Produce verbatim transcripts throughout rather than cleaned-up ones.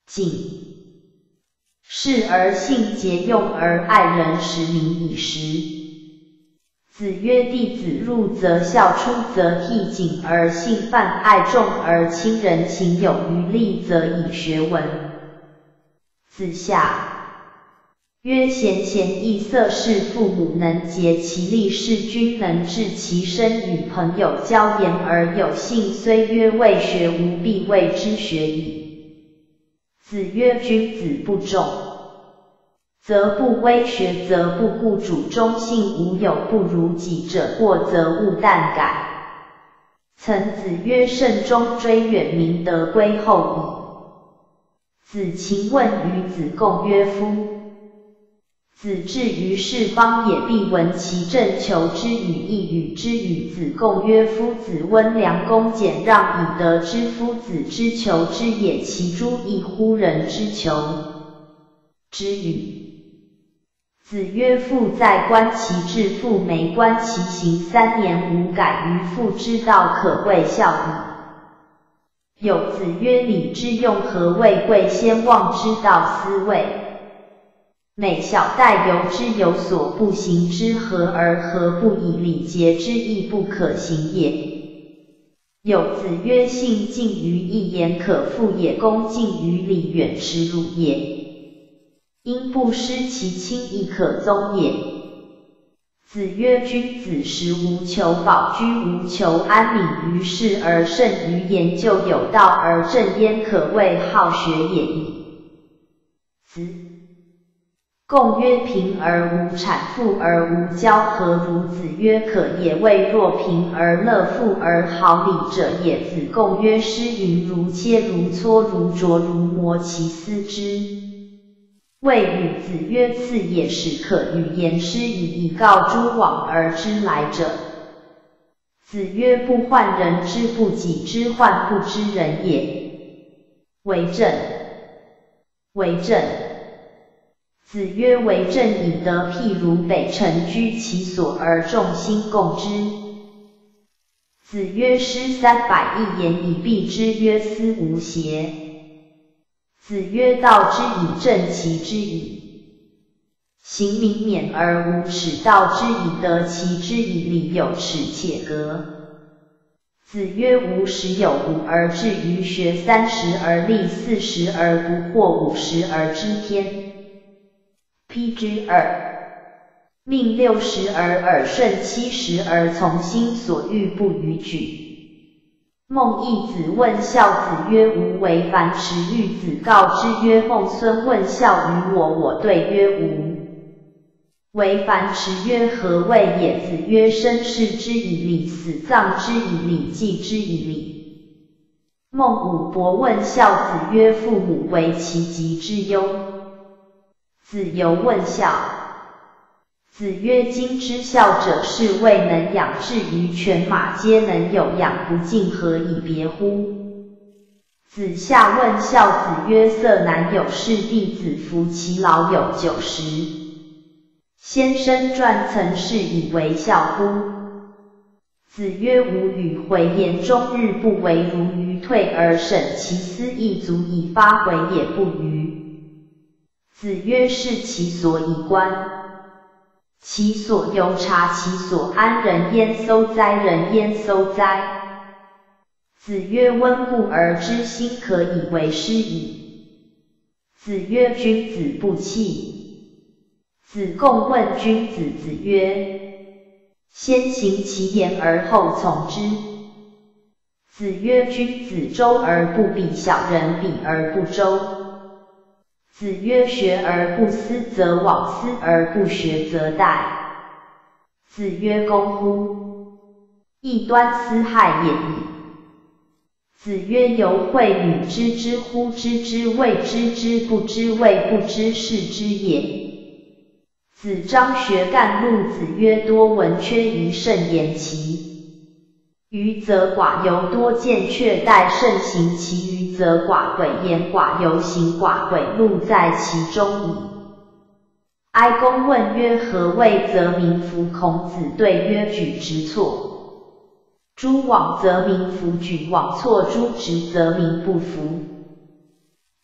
谨。事而信节，用而爱人，使民以时。子曰：弟子入则孝，出则悌，谨而信犯，爱众而亲仁，行有余力，则以学文。子夏曰：贤贤易色，是父母能竭其力，是君能治其身，与朋友交言而有信，虽曰未学，吾必谓之学矣。子曰：君子不忠，则不威学，则不顾主，忠信无有不如己者，过则勿惮改。曾子曰：慎终追远，明德归后矣。子禽问于子贡曰：夫子至于是邦也，必闻其政，求之与义，与之与子贡曰：夫子温良恭俭让，以德之夫子之求之也，其诸异乎人之求之与？子曰：父在，观其志；父没，观其行。三年无改于父之道，可谓孝矣。有子曰：礼之用，和为贵？先望之道，斯谓。每小待由之，有所不行之，和而和不以礼节之，亦不可行也。有子曰：信近于义，言可复也；恭敬于礼，远耻辱也。因不失其亲，亦可宗也。子曰：君子食无求饱，居无求安，敏于事而慎于言，就有道而正焉，可谓好学也已。子贡曰：贫而无谄，富而无骄，何如？子曰：可也。谓若贫而乐，富而好礼者也。子贡曰：诗云：如切如磋，如琢如磨，其斯之。谓与子曰：次也，使可与言诗以，以告诸往而知来者。子曰：不患人之不己知，患不知人也。为政，为政。子曰：为政以德，譬如北辰，居其所而众星共之。子曰：诗三百，一言以蔽之。曰：斯无邪。子曰：道之以正，齐之以行，民免而无耻；道之以德，齐之以礼，有耻且格。子曰：吾十有五而志于学，三十而立，四十而不惑，五十而知天。披之二，命六十而耳顺，七十而从心所欲，不逾矩。孟懿子问孝，子曰：吾为樊迟。欲子告之曰：孟孙问孝于我，我对曰：吾为樊迟。曰：何谓也？子曰：生事之以礼，死葬之以礼，祭之以礼。孟武伯问孝，子曰：父母为其疾之忧。子游问孝，子曰：今之孝者，是谓能养志于犬马，皆能有养不尽，何以别乎？子夏问孝，子曰：色难有事，弟子服其劳有九十。先生传曾是以为孝乎？子曰：吾与回言，终日不为，如鱼退而审其思，亦足以发回也不愚。子曰：视其所以观，其所由察，其所安，人焉搜哉？人焉搜哉？子曰：温故而知新，可以为师矣。子曰：君子不器。子贡问君子，子曰：先行其言而后从之。子曰：君子周而不比，小人比而不周。子曰：学而不思则罔，思而不学则殆。子曰：公乎？异端思害也已。子曰：犹惠女知之乎？知之谓知之，不知谓不知，是知也。子张学干录。子曰：多闻缺仪，慎言其余则寡尤，多见却待慎行其余则寡诡言寡尤，行寡诡录在其中矣。哀公问曰：何谓则民服？孔子对曰：举直错，诸枉则民服；举枉错，诸直则民不服。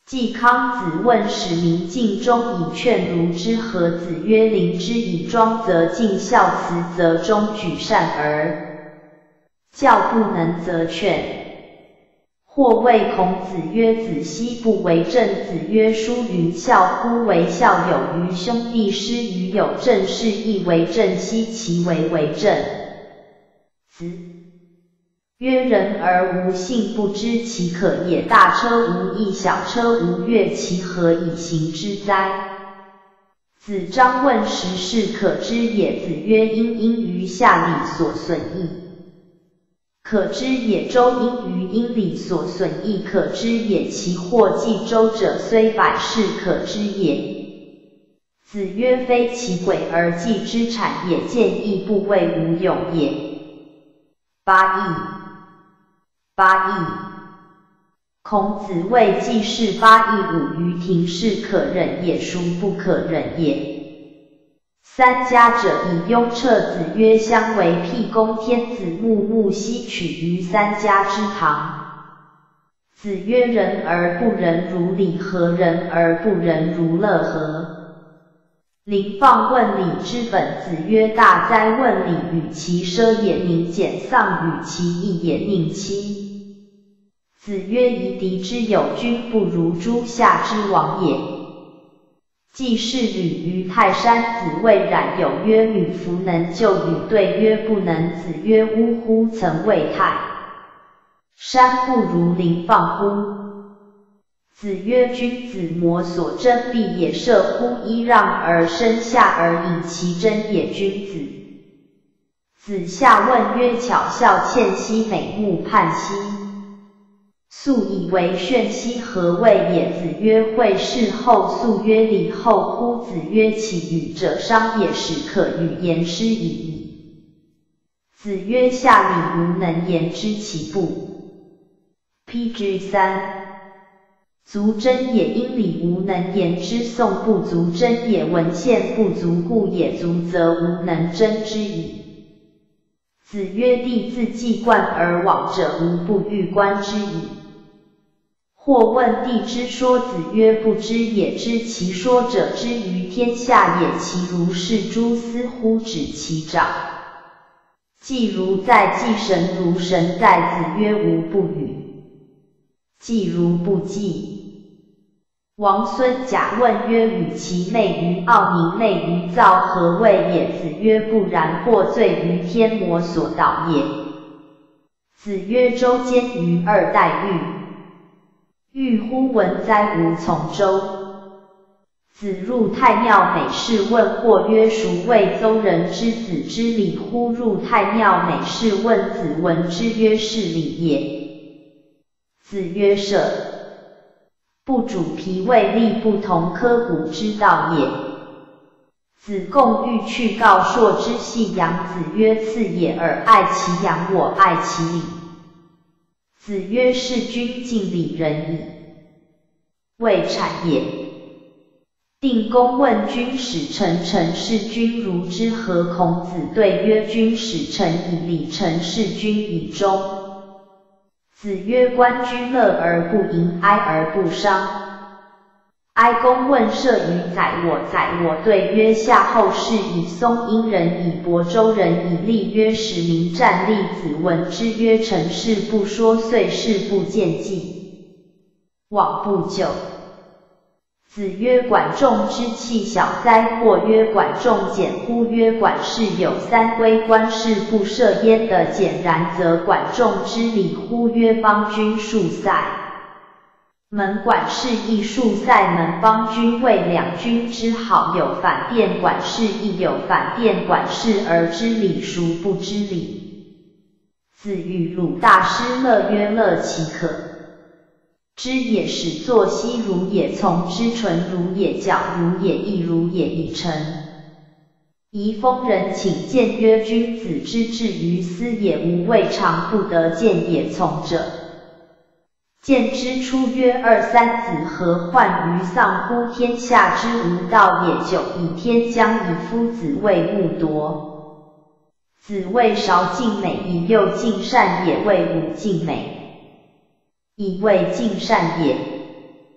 季康子问使民尽忠以劝如之何？子曰：临之以庄则敬，孝慈则中举，善而教不能则劝。或谓孔子曰：子奚不为政？子曰：书云孝乎为孝有余兄弟，师于有政事，亦为政，奚其为为政？子曰：人而无信，不知其可也。大车无益，小车无月，其何以行之哉？子张问时事可知也。子曰：因因于下礼所损益，可知也。周因于殷礼所损益，可知也。其或继周者，虽百世，可知也。子曰：非其鬼而继之产也，见义不谓无勇也。八佾。八佾。孔子谓季氏八佾舞于庭，是可忍也，孰不可忍也？三家者以雍彻。子曰：相为辟公，天子穆穆奚取于三家之堂。子曰：仁而不仁，如礼何？仁而不仁，如乐何？临放问礼之本。子曰：大哉问礼，与其奢也，宁俭丧，与其义也，宁戚。子曰：夷狄之有君，不如诸夏之王也。季氏履于泰山。子谓冉有曰：女弗能就与？对曰：不能。子曰：呜呼！曾谓泰山不如临放乎？子曰：君子摩所争，必也。射乎揖让而生下而引其争也，君子。子夏问曰：巧笑倩兮，美目盼兮，素以为炫兮，何谓也？子曰：惠氏后。素曰：礼后乎？子曰：其语者商也，始可与言师已矣。子曰：下礼无能言之其不。P G 三。足真也，因礼无能言之。宋不足真也，文献不足故也。足则无能真之矣。子曰：弟自既冠而往者，无不欲观之矣。或问帝之说。子曰：不知也。知其说者，知于天下也。其如是诸斯乎？指其长。既如在，既神如神在。子曰：无不与。既如不既。王孙贾问曰：与其内于奥，宁内于灶，何谓也？子曰：不然，或罪于天魔所导也。子曰：周兼于二代，欲欲乎？文哉，吾从周。子入太庙，美事问或曰：孰谓邹人之子之礼乎？入太庙，美事问子闻之曰：是礼也。子曰：射。不主皮位，力不同科骨之道也。子贡欲去告朔之系羊。子曰：次也耳。爱其羊，我爱其礼。子曰：是君敬礼仁矣。谓谄也。定公问君使臣，臣事君如之何？孔子对曰：君使臣以礼，臣事君以忠。子曰：观君乐而不淫，哀而不伤。哀公问射于宰我，宰我对曰：夏后氏以松阴人，以亳州人，以立曰：使民战立。子闻之曰：臣事不说，遂事不见计，往不咎。子曰：管仲之器小哉？或曰：管仲简乎？曰：管氏有三规，官事不涉焉的简。然则管仲之礼乎？曰：邦君数塞门，管氏亦数塞门。邦君谓两君之好，有反殿管氏，亦有反殿管氏，而知礼，孰不知礼？子与鲁大师乐曰：乐其可知也。始作兮如也，从之纯如也，矫如也，义如也，以成。宜丰人请见曰：君子之志于斯也，无未尝不得见也。从者见之出曰：二三子何患于丧乎？天下之无道也。久以天将以夫子谓木夺。子谓韶敬美，以右敬善也。谓武敬美，以谓敬善也。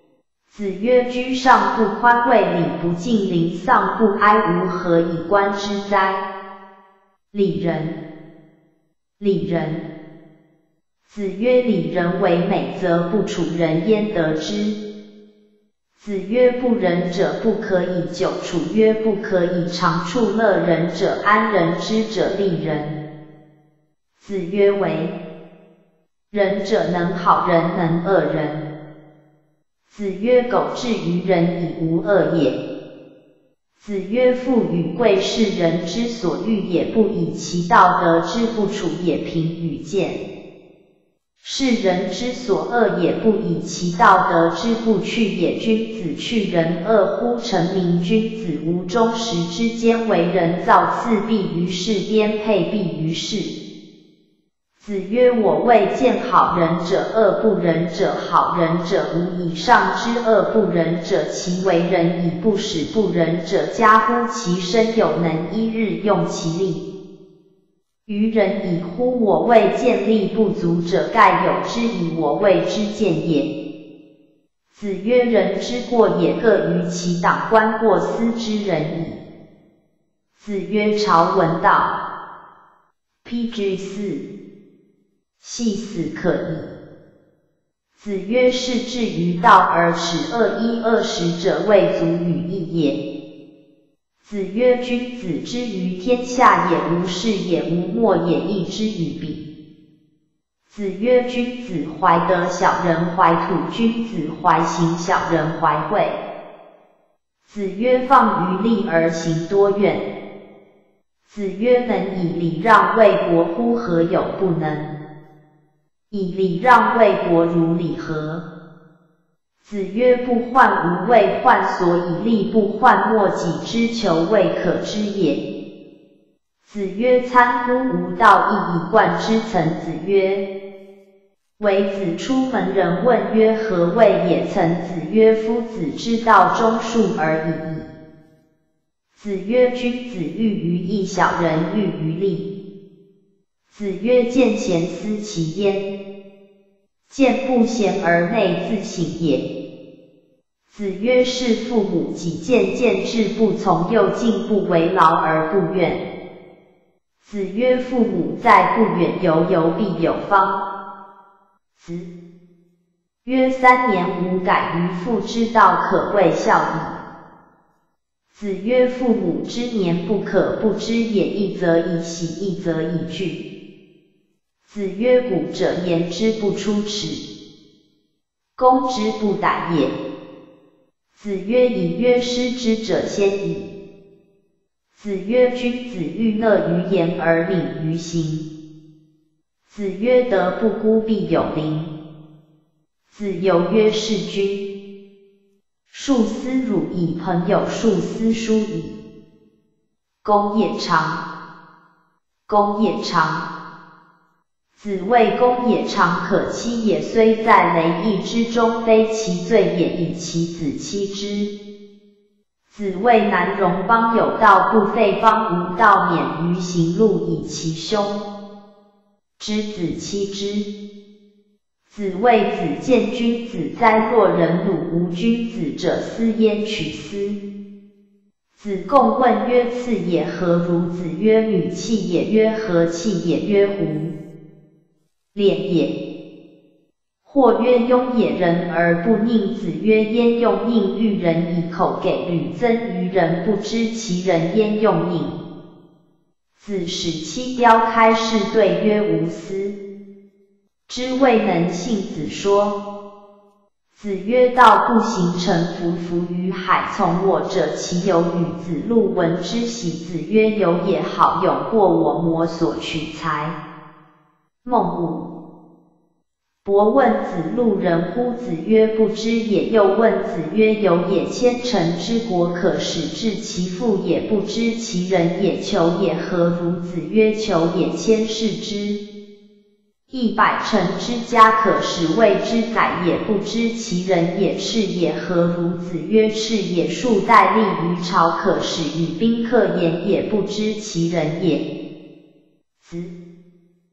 子曰：居上不宽，位礼不敬，临丧不哀，吾何以观之哉？礼仁，礼仁。子曰：礼仁为美，则不处人焉得之。子曰：不仁者不可以久处，曰不可以长处。乐人者安，人之者利人。子曰：为仁者能好人，能恶人。子曰：苟至于人，以无恶也。子曰：富与贵，是人之所欲也，不以其道得之不处也。贫与贱，是人之所恶也，不以其道得之不去也。君子去人恶乎？臣民君子无忠实之间，为人造次必于世，颠沛必于世。子曰：我未见好人者恶，不仁者好人者无。以上之恶不仁者，其为人以不使不仁者加乎其身，有能一日用其力于人矣乎？我未见力不足者，盖有之以我未之见也。子曰：人之过也，各于其党，观过斯之人矣。子曰：朝闻道。P G 四。系死可矣。子曰：是至于道而耻恶一恶十者，未足与义也。子曰：君子之于天下也，无事也，无莫也，义之与彼。子曰：君子怀德，小人怀土；君子怀行，小人怀惠。子曰：放于利而行多怨。子曰：能以礼让为国乎？何有不能？以礼让为国，如礼何？子曰：不患无未患，所以力不患，莫己之求，未可知也。子曰：参乎吾道，一以贯之。曾子曰：为子出门，人问曰：何谓也？曾子曰：夫子之道，忠恕而已矣。子曰：君子喻于义，小人喻于利。子曰：见贤思齐焉，见不贤而内自省也。子曰：是父母己见，见志不从，又进不为劳而不怨。子曰：父母在，不远游，游必有方。子曰：三年无改于父之道，可谓孝矣。子曰：父母之年，不可不知也。一则以喜，一则以惧。子曰：古者言之不出齿，攻之不逮也。子曰：以曰失之者先矣。子曰：君子欲乐于言而敏于行。子曰：德不孤，必有邻。子游曰：是君数思汝矣，朋友数思书矣。公冶长，公冶长。子谓公冶长可欺也，虽在雷役之中，非其罪也，以其子欺之。子谓南戎邦有道，不废邦无道，免于行路，以其兄之子欺之。子谓子见君子哉，若人辱无君子者，斯焉取斯？子贡问曰：次也何如？子曰：女弃也。曰：何弃也？曰：胡恋也。或曰：庸也，人而不佞。子曰：焉用佞？欲人以口给吕曾于人，不知其人焉用佞？子使七雕开示，对曰：无私之未能信。子说。子曰：道不行，臣服浮于海，从我者其有与？子路闻之喜。子曰：有也。好勇过我魔所取材。孟武。伯问子路人乎？子曰：不知也。又问子曰：有也，千乘之国，可使治其父也，不知其人也。求也何如？子曰：求也，千世之一百乘之家，可使谓之宰也，不知其人也。赤也何如？子曰：赤也，数代立于朝，可使与宾客言也，不知其人也。子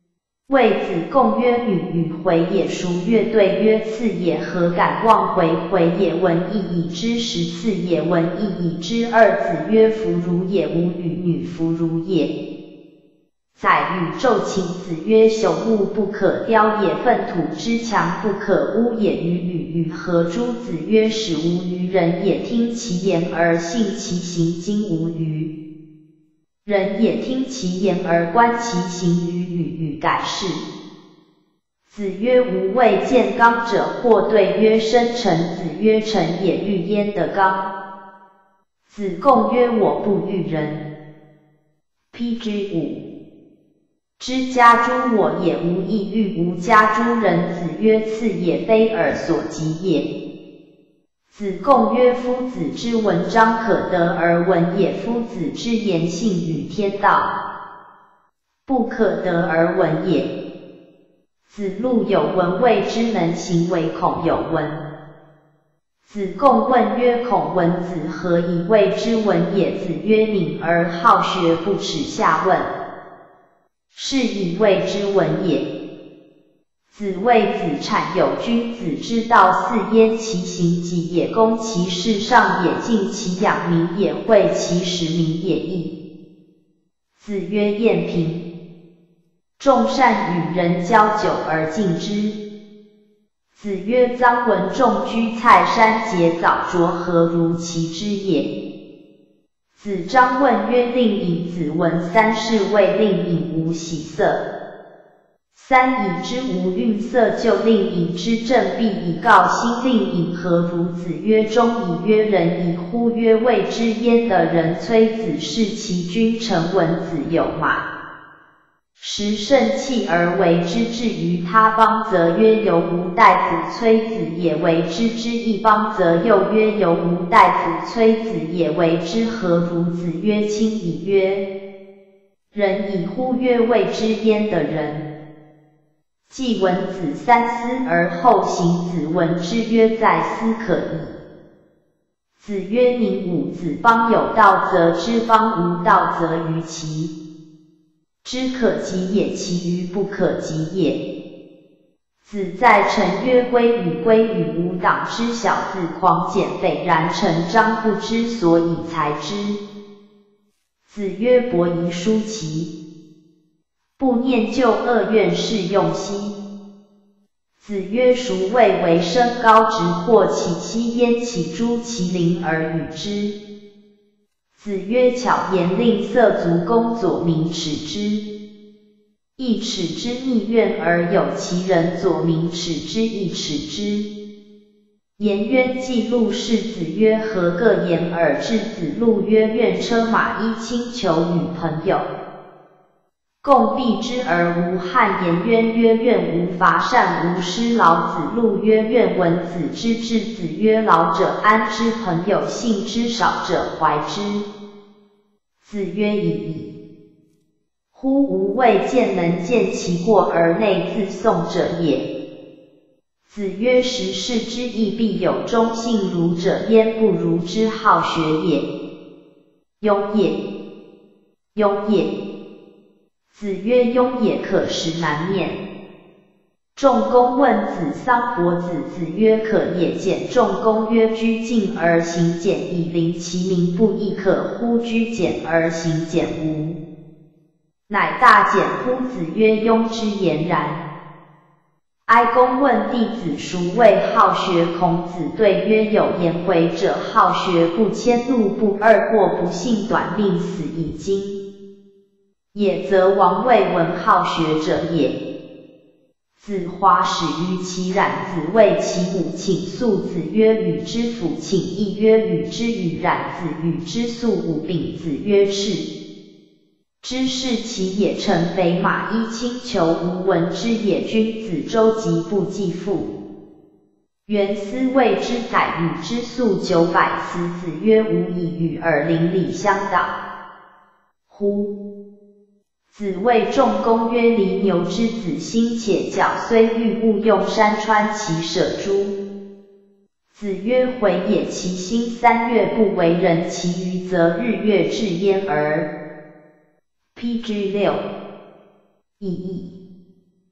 谓子贡曰：女与回也。孰乐？对曰：次也。何敢忘回？回也。闻义已之。十次也。闻义已之。二子曰：弗如也。吾与女弗如也。载宇宙请子曰：朽木不可雕也，粪土之墙不可污也。与与与何诸？子曰：使无于人也。听其言而信其行，今无于人也。听其言而观其行，与与与改是。子曰：吾未见刚者。或对曰：生臣。子曰：臣也。欲焉得刚？子贡曰：我不欲人。P G 五之家诸我也，无亦欲无家诸人。子曰：次也。非尔所及也。子贡曰：夫子之文章可得而闻也，夫子之言信与天道不可得而闻也。子路有闻，谓之能行，惟恐有闻。子贡问曰：孔文子何以谓之文也？子曰：敏而好学，不耻下问，是以谓之文也。子谓子产有君子之道，似焉其行己也，攻其事上也，敬其养民也，惠其实民也义。子曰：晏平众善与人交久而敬之。子曰：臧文仲居蔡山，节藻斫，何如其之也？子张问曰：令尹。子闻三事，谓令尹无喜色。三以之无愠色，就令尹之政，必以告心。令尹何如？子曰：忠矣。曰：仁矣乎？曰：谓之焉得人。崔子弑其君臣。闻子有马食胜器而为之，至于他邦，则曰：犹吾大夫。崔子也为之，之一邦，则又曰：犹吾大夫。崔子也为之，何如？子曰：亲矣。曰：仁矣乎？曰：谓之焉得人。既闻子三思而后行。子闻之曰：在思可矣。子曰：宁武子邦有道则知，邦无道则于其知可及也，其余不可及也。子在臣曰：归与归与，吾党之小子狂简匪，然臣张不知所以才之。子曰：伯夷叔齐，不念旧恶，愿是用兮。子曰：孰谓为身高直，或其妻焉？其诸其邻而与之。子曰：巧言令色，足弓左民耻之。亦耻之逆怨，而有其人左民耻之，亦耻之。颜渊记录是。子曰：何各言而至？子路曰：愿车马衣轻裘与朋友共避之而无憾。颜渊曰：愿无伐善，无失劳。子路曰：愿闻子之至。子曰：劳者安之，朋友信之，少者怀之。子曰：已矣。乎吾未见能见其过而内自颂者也。子曰：时事之义，必有忠信儒者，焉不如之好学也？庸也。庸也。子曰：庸也，可食难面。仲弓问子桑伯子。子曰：可也。简仲弓曰：居敬而行俭，以临其民，不亦可乎？居俭而行俭无乃大俭乎？子曰：庸之言然。哀公问弟子孰谓好学？孔子对曰：有颜回者，好学，不迁怒，不贰过，不幸短命，死以今也，则王未闻好学者也。子华始于其冉。子谓其母请粟。子曰：与之父请。亦曰：与之与冉。子与之粟五饼。子曰：赤之是其也。乘肥马，衣轻裘，无闻之也。君子周疾不继父。元思谓之宰，与之粟九百司。子曰：吾以与尔邻里相党乎？子谓仲弓曰：犁牛之子心且矫，虽欲勿用山川，其舍诸？子曰：回也。其心三月不为人，其余则日月至焉而。P G 六意义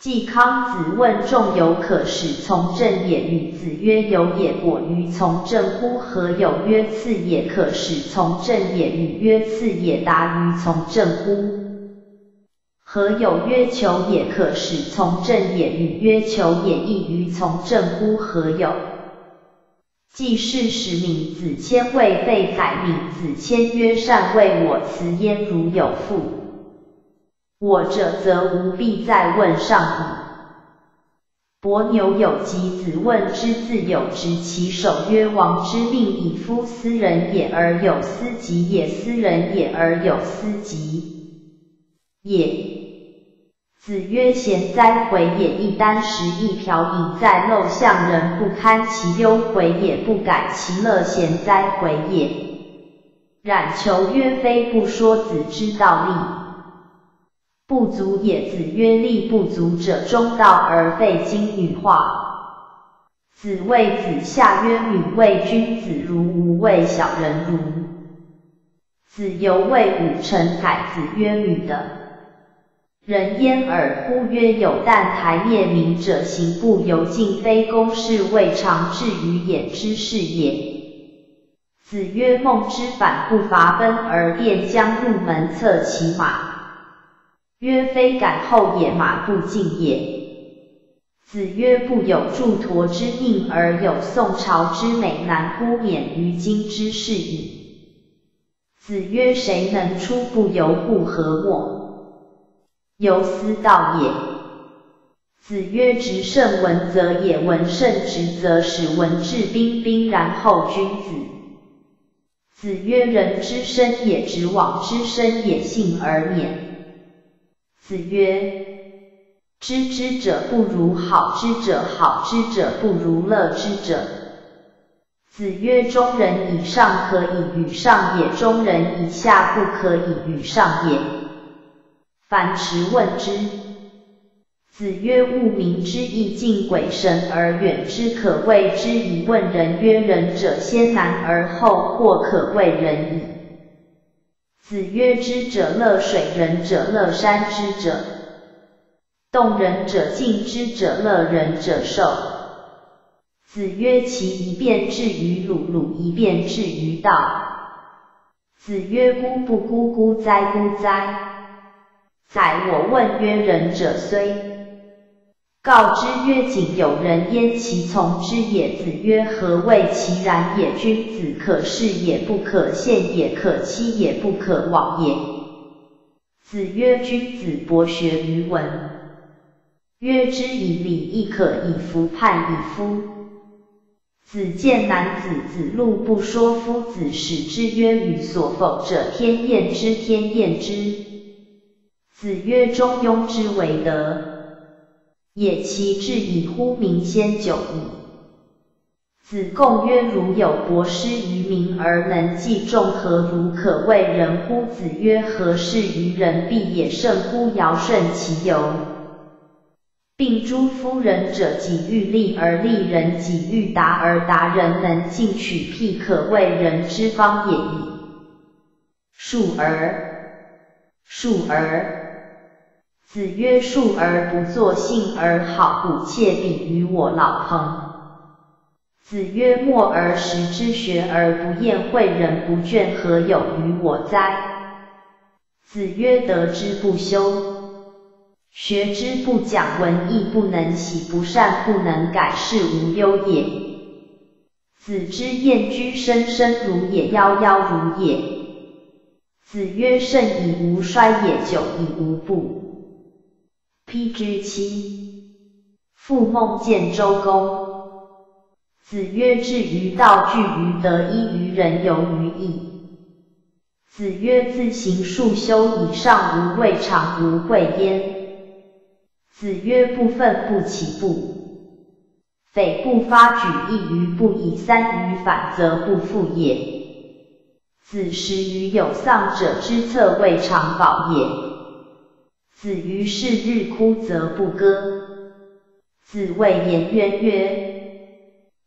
季康子问仲由可使从政也？与子曰有也。果于从政乎？何有？曰次也。可使从政也。与曰次也。达于从政乎？何有？曰求也。可使从政也。与曰求也。异于从政乎？何有？季氏使闵子骞谓费宰。闵子骞曰：善为我辞焉，如有负我者，则吾必再问上矣。伯牛有疾，子问之，自有执其手曰：王之命以夫斯人也，而有斯疾也；斯人也，而有斯疾也。子曰：贤哉，回也！一箪食，一瓢饮，在陋巷，人不堪其忧，回也；不改其乐，贤哉，回也。冉求曰：非不说子之道，力不足也。子曰：力不足者，中道而废金女化。子谓子夏曰：闵谓君子如，吾谓小人如。子游谓武臣改。子曰：闵的人焉耳？乎曰：有旦台灭民者，行不由径，非公事，未尝至于眼之事也。子曰：孟之反不伐奔而便将入门，策其马。曰：非赶后也，马不进也。子曰：不有祝佗之命，而有宋朝之美，难乎免于今之事矣。子曰：谁能出不由故何没？由斯道也。子曰：执胜文则也。文胜直则使文质彬彬，然后君子。子曰：人之生也，直往之生也，信而免。子曰：知之者不如好之者，好之者不如乐之者。子曰：中人以上可以与上也，中人以下不可以与上也。樊迟问之。子曰：物民之义，敬鬼神而远之，可谓之矣。问仁曰：仁者先难而后或可谓仁矣。子曰：知者乐水，仁者乐山，知者动人者静，知者乐人者寿。子曰：其一辩至于鲁，鲁一辩至于道。子曰：孤不孤，孤哉孤哉。宰我问曰：仁者虽告之曰谨有人焉，其从之也？子曰：何谓其然也？君子可视也，不可陷也；可欺也，不可罔也。子曰：君子博学于文。曰：知以礼，亦可以服判以夫。子见男子，子路不说夫子，使之曰：予所否者，天厌之，天厌之。子曰：中庸之为德也，其志以乎民先久矣。子贡曰：如有博施于民而能济众，何如可谓仁乎？子曰：何事于人，必也胜乎尧舜其犹。并诸夫仁者，己欲立而立人，己欲达而达人，能进取辟，可谓仁之方也已。述而述而子曰：述而不作，信而好，古窃比于我老朋。子曰：默而识之，学而不厌，诲人不倦，何有于我哉？子曰：得之不修，学之不讲，文艺不能习，不善不能改，是无忧也。子之厌居，生生如也，夭夭如也。子曰：盛以无衰也，久以无不。披之七。复梦见周公。子曰：至于道，据于德，依于仁，游于义。子曰：自行数修以上，无未尝无会焉。子曰：不愤不启不匪，不发举，一于不以，三于反，则不复也。子时于有丧者之策，未尝保也。子于是日哭，则不歌。子谓颜渊曰：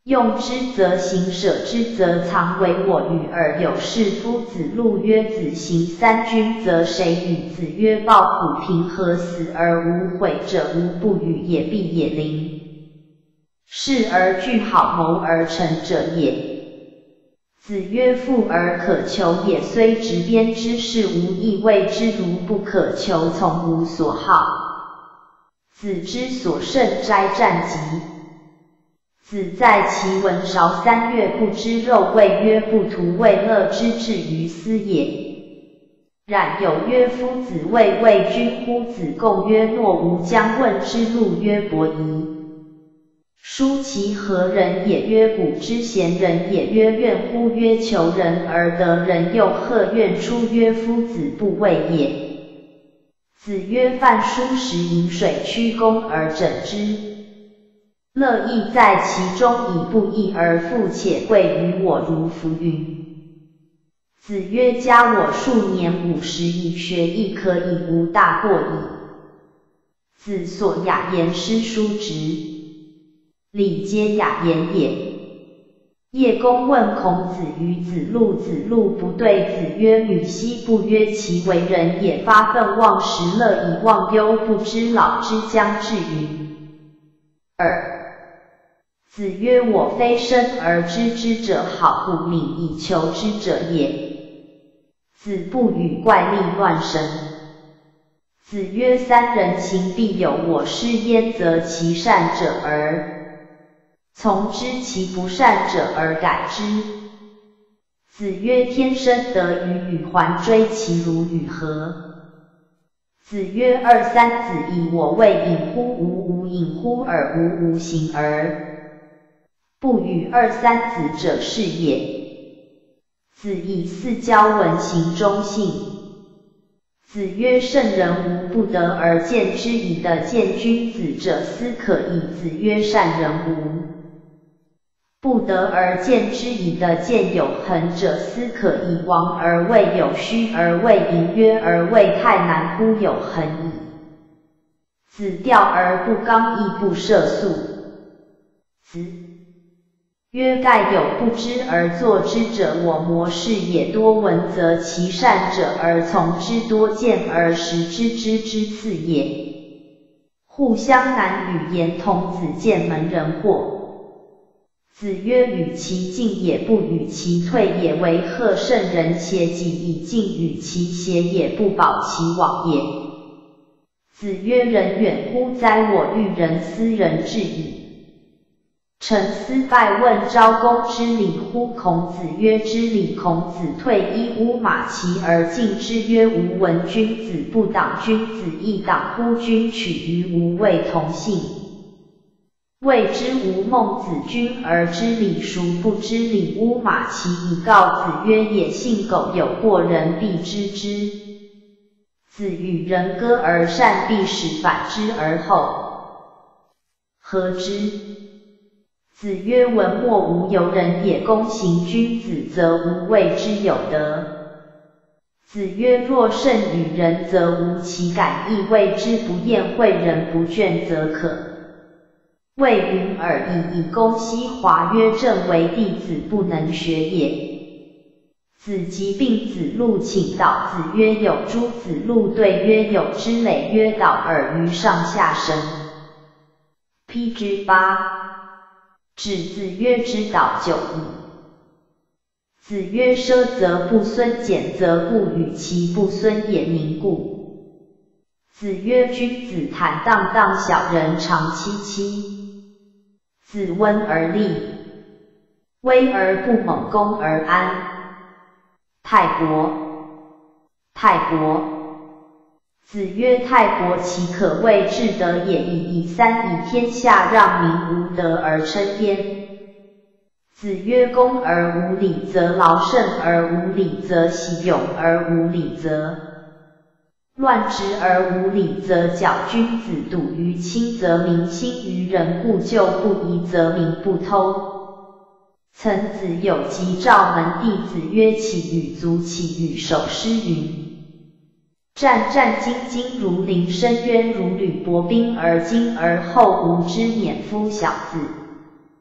用之则行，舍之则藏。为我与尔有事。夫子路曰：子行三军，则谁与？子曰：抱朴平和，死而无悔者，无不与也，必也灵。事而具好，谋而成者也。子曰：富而可求也，虽执鞭之事，无益谓之如不可求，从无所好。子之所胜，斋战疾。子在其文韶三月，不知肉，谓曰：不图为乐之至于斯也。冉有曰：夫子谓魏君乎？子贡曰：诺。吾将问之。路曰：伯夷。叔其何人也？曰：古之贤人也。曰：怨乎？曰：求人而得人，又何怨出？曰：夫子不畏也。子曰：饭疏食饮水，曲肱而枕之。乐亦在其中，以不义而富且贵于我，如浮云。子曰：加我数年，五十以学，亦可以，无大过矣。子所雅言，诗书直，礼皆雅言也。叶公问孔子于子路，子路不对。子曰：女奚不曰其为人也？发愤忘食，乐以忘忧，不知老之将至云。二。子曰：我非生而知之者好，故敏以求之者也。子不与怪力乱神。子曰：三人行，必有我师焉，则其善者而从之，其不善者而改之。子曰：天生得鱼与还追，其如与何？子曰：二三子以我谓隐乎？吾无隐乎？而无无形而不与二三子者是也。子以四交闻行忠信。子曰：圣人无不得而见之以的，见君子者斯可矣。子曰：善人无不得而见之以的，见有恒者斯可矣。王而谓有虚，而谓盈，曰而谓太难乎？有恒矣。子吊而不刚，亦不涉宿。子曰：盖有不知而作之者，我模式也。多闻则其善者而从之，多见而识之，知之次也。互相难与言，童子见门人惑。子曰：与其进也，不与其退也。为贺圣人，且己以进与其邪也，不保其往也。子曰：人远乎哉？我欲人斯人至矣。臣思拜问昭公之礼乎？孔子曰：知礼。孔子退一乌马，骑而进之，曰：吾闻君子不党，君子亦党乎？君取于吾，谓同姓。谓之吾孟子君而知礼，孰不知礼？乌马骑以告子曰：野性苟有过人，必知之。子与人歌而善，必使反之而后和之。子曰：文莫无尤人也。公行君子，则无谓之有德。子曰：若胜与人，则无其感意，谓之不厌；诲人不倦，则可。谓云尔矣。以公西华曰：正为弟子，不能学也。子疾病，子路请导。子曰：有诸？子路对曰：有之。累曰：导尔于上下生。披之八。指子曰：之导久矣。子曰：奢则不孙，俭则不与其不孙也，民故。子曰：君子坦荡荡，小人长戚戚。子温而立，威而不猛，恭而安。泰国，泰国。子曰：泰国，其可谓至德也已矣。三以天下让民无德而称焉。子曰：恭而无礼，则劳；胜而无礼，则喜；勇而无礼，则乱；直而无礼，则矫。君子笃于亲，则民心于人；故旧不移，则民不偷。曾子有疾，召门弟子曰：起与足，起与手。诗云：战战兢兢如临深渊，如履薄冰而今而后无知，免夫小子。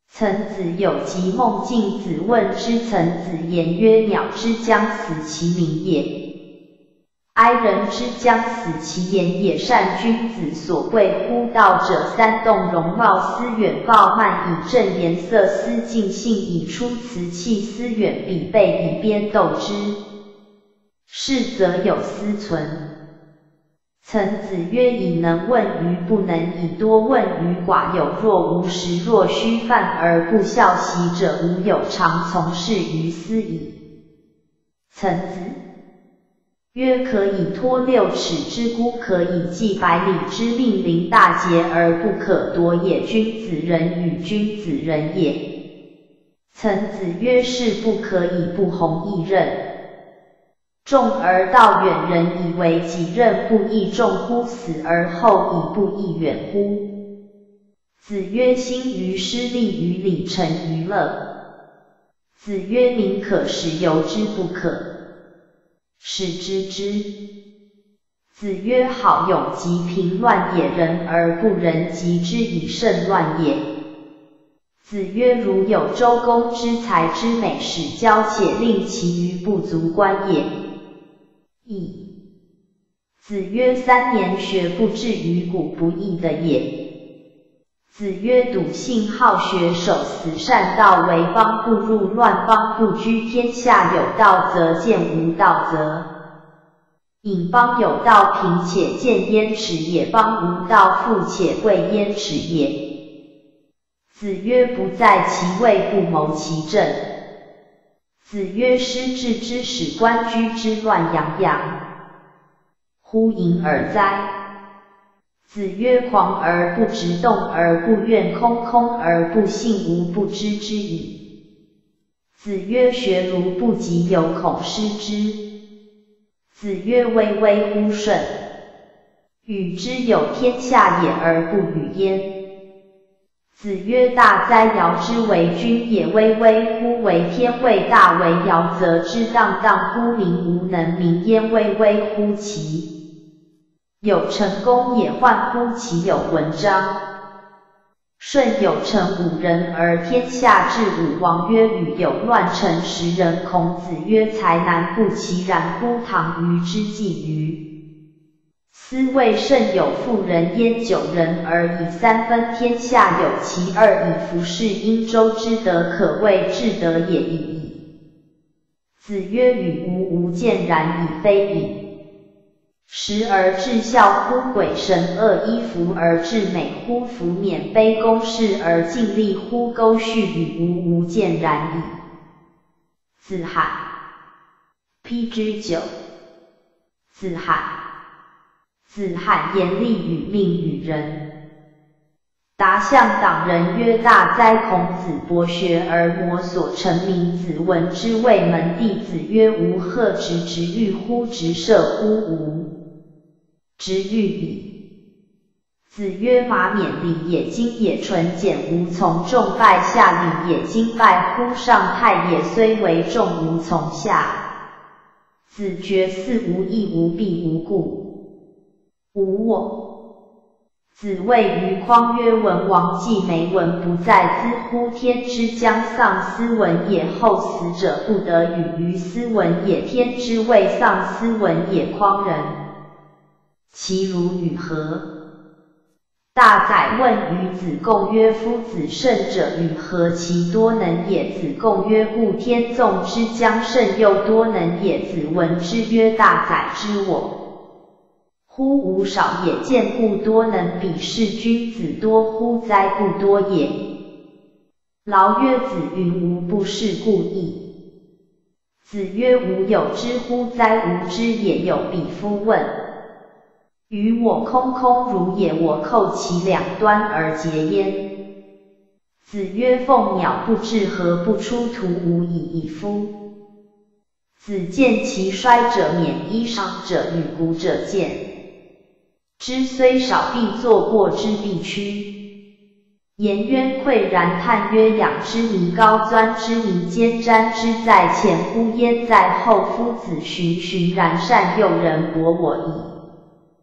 岑子有疾，孟敬子问之，岑子言曰：鸟之将死，其鸣也。哀人之将死，其言也。善君子所贵乎道者三：动容貌，思远暴慢，以正颜色；思尽兴，以出辞气；思远必备，以鞭斗之。是则有思存。岑子曰：以能问于不能，以多问于寡有。若无实，若虚犯而不效习者，无有常从事于斯矣。岑子曰：可以托六尺之孤，可以继百里之命，临大节而不可夺也。君子人与君子人也。岑子曰：是不可以不弘毅任。重而道远，人以为己任不亦重乎？死而后已不亦远乎？子曰：兴于诗，立于礼，成于乐。子曰：民可使由之，不可使知之。子曰：好勇及平乱也，人而不仁及之，以胜乱也。子曰：如有周公之才之美，使骄且令其余不足观也。亦。子曰：三年学不至于古，不亦的也。子曰：笃信好学，守死善道，为邦不入，乱邦不居。天下有道则见，无道则隐。邦有道，贫且贱焉耻也；邦无道，富且贵焉耻也。子曰：不在其位，不谋其政。子曰：失志之始，官居之乱洋洋，乎隐尔哉！子曰：狂而不直，动而不怨，空空而不信，无不知之矣。子曰：学如不及，犹恐失之。子曰：巍巍乎舜，与之有天下也，而不与焉。子曰：大哉！尧之为君也，巍巍乎为天位，大为尧则之荡荡乎民，无能名焉，巍巍乎其有成功也，患乎其有文章。舜有成五人，而天下治武王曰禹有乱成十人。孔子曰：才难不其然乎？唐虞之计于斯谓甚有妇人焉，九人而以三分天下，有其二以服侍殷周之德，可谓至德也已矣。子曰：与吾无见，然以非矣。时而至孝乎？鬼神恶衣服而至美乎？服免卑躬事而尽力乎？沟绪与吾无见，然矣。子罕。P G 九。子罕。子罕言利与命与人。答向党人曰：大哉！孔子博学而魔所成名。子闻之谓门弟子曰：吾贺直直欲乎？直射乎？吾直欲矣。子曰：马冕礼也，今也；纯简无从众，拜下礼也，今拜乎上太也，虽为众，无从下。子绝嗣无益，无弊，无故，无我。子谓于匡曰：文王既没文不在，兹乎天之将丧斯文也，后死者不得与于斯文也。天之谓丧斯文也，匡人其如与何？大宰问于子贡曰：夫子胜者与何其多能也？子贡曰：故天纵之将胜，又多能也。子闻之曰：大宰知我乎？吾少也，见故多能，彼是君子多乎哉？不多也。劳曰：子云无不是故意。子曰：吾有之乎哉？吾之也。有彼夫问：于我空空如也，我扣其两端而结焉。子曰：凤鸟不至，何不出图无以矣夫？子见其衰者免，衣裳者与古者见之虽少，必作过之必趋。颜渊喟然，叹曰：仰之弥高，钻之弥坚，瞻之在前乎焉在后？夫子循循然善诱人博我矣。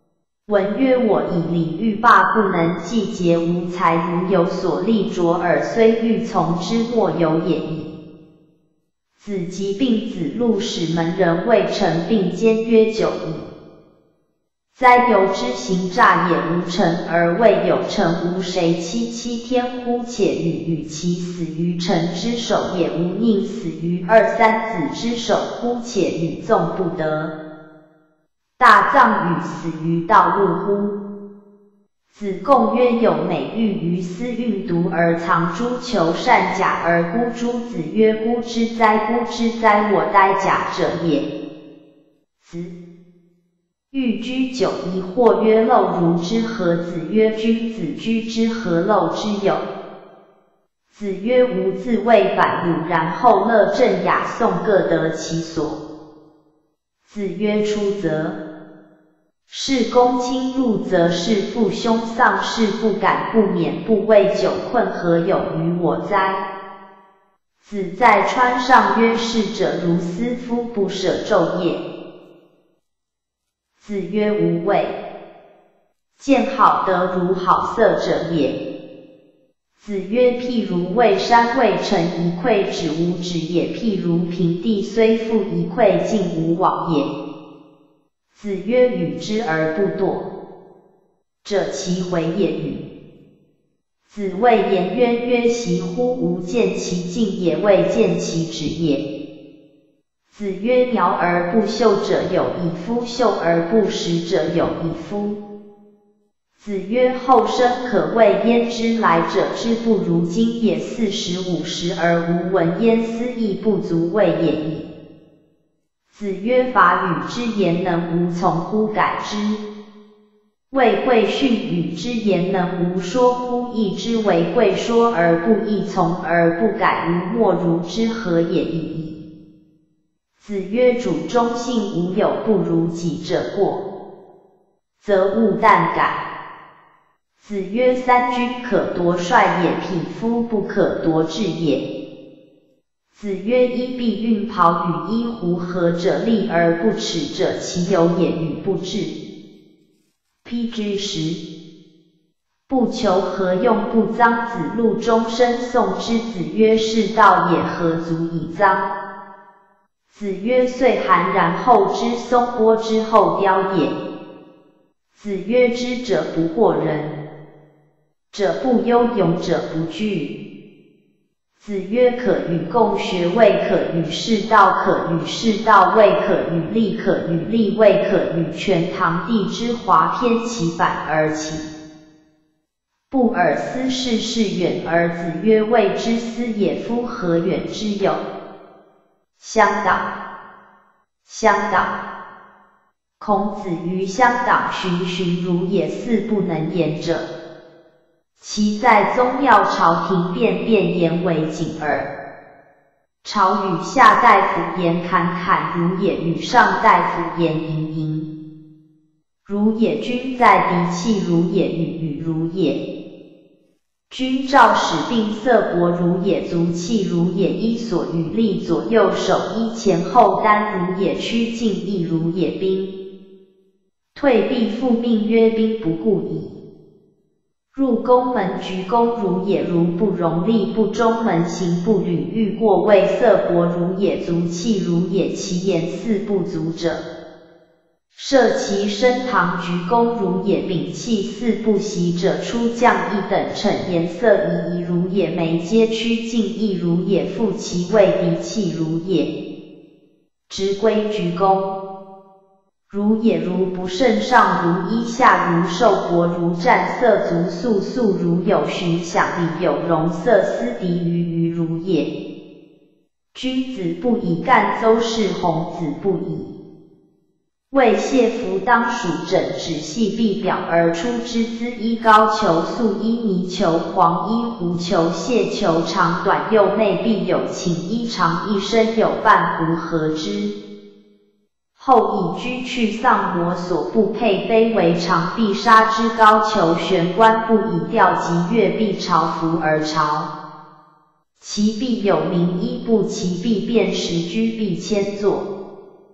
文曰：我以礼欲罢，不能济节无才，如有所立着耳，虽欲从之，莫有也已。子疾病，子路使门人谓臣并肩曰：久矣。哉由之行诈也无成，而未有成，无谁欺欺天乎？且禹与其死于臣之手，也无宁死于二三子之手乎？且禹纵不得，大葬禹死于道路乎？子贡曰：有美玉于斯，运毒而藏诸，求善假而孤诸。子曰：孤之哉，孤之哉！我待假者也。子欲居久疑惑曰：陋如之何？子曰：君子居之，何陋之有？子曰：吾自谓反汝，然后乐正雅颂各得其所。子曰：出则是公卿，入则是父兄，丧事不敢不免，不畏久困，何有于我哉？子在川上曰：逝者如斯夫，不舍昼夜。子曰：无畏，见好德如好色者也。子曰：譬如蔚山未成一篑，止无止也；譬如平地虽覆一篑，尽无往也。子曰：与之而不惰者，其回也与？子谓颜渊曰：习乎？吾见其进也，未见其止也。子曰：苗而不秀者有一夫，秀而不实者有一夫。子曰：后生可谓焉知来者之不如今也？四十五十而无闻焉，斯亦不足谓也已。子曰：法与之言，能无从乎？改之。谓贵训与之言，能无说乎？义之为贵说而不义，从而不改，吾莫如之何也已矣。子曰：主忠信，无有不如己者过，则勿惮改。子曰：三军可夺帅也，匹夫不可夺志也。子曰：衣敝缨袍与衣狐，合者立而不耻者，其有也与不至？披之时，不求何用，不脏。子路终身诵之。子曰：是道也，何足以脏？子曰：岁寒然后知，松剥之后凋也。子曰：知者不惑，仁者不忧，勇者不惧。子曰：可与共学位，可与士道，可与士道位，可与利，可与利位，可与全堂地之华，偏其反而起。不尔思事事远而。子曰：谓之思也，夫何远之有？乡党，乡党。孔子于乡党循循如也，似不能言者。其在宗庙朝廷，便便言为谨耳。朝与下大夫言侃侃如也，与上大夫言盈盈如也。君在敌气如也，与与如也。君照使病色薄如也，足气如也。衣所与立左右手，衣前后单如也。趋近亦如也。兵退必复命曰：兵不顾矣。入宫门鞠躬如也，如不容立不中门行不履欲过位，色薄如也，足气如也。其言似不足者，设其升堂鞠躬如也。摒弃似不习者，出将一等称，颜色宜宜如也。眉阶趋近亦如也，复其位敌气如也。直归鞠躬如也，如不胜上如衣下如受帛如战色足素素如有寻响里有容色思敌于于如也。君子不以干邹氏，孔子不以为谢服当属整指细臂表而出之资，衣高裘素，衣泥裘黄，衣狐裘蟹裘长短，右内必有情，衣长一身有半狐，合之。后以居去丧魔所不配，非为长必杀之高裘悬冠，不以吊及月必朝服而朝。其必有名衣布，其必便时居必迁坐。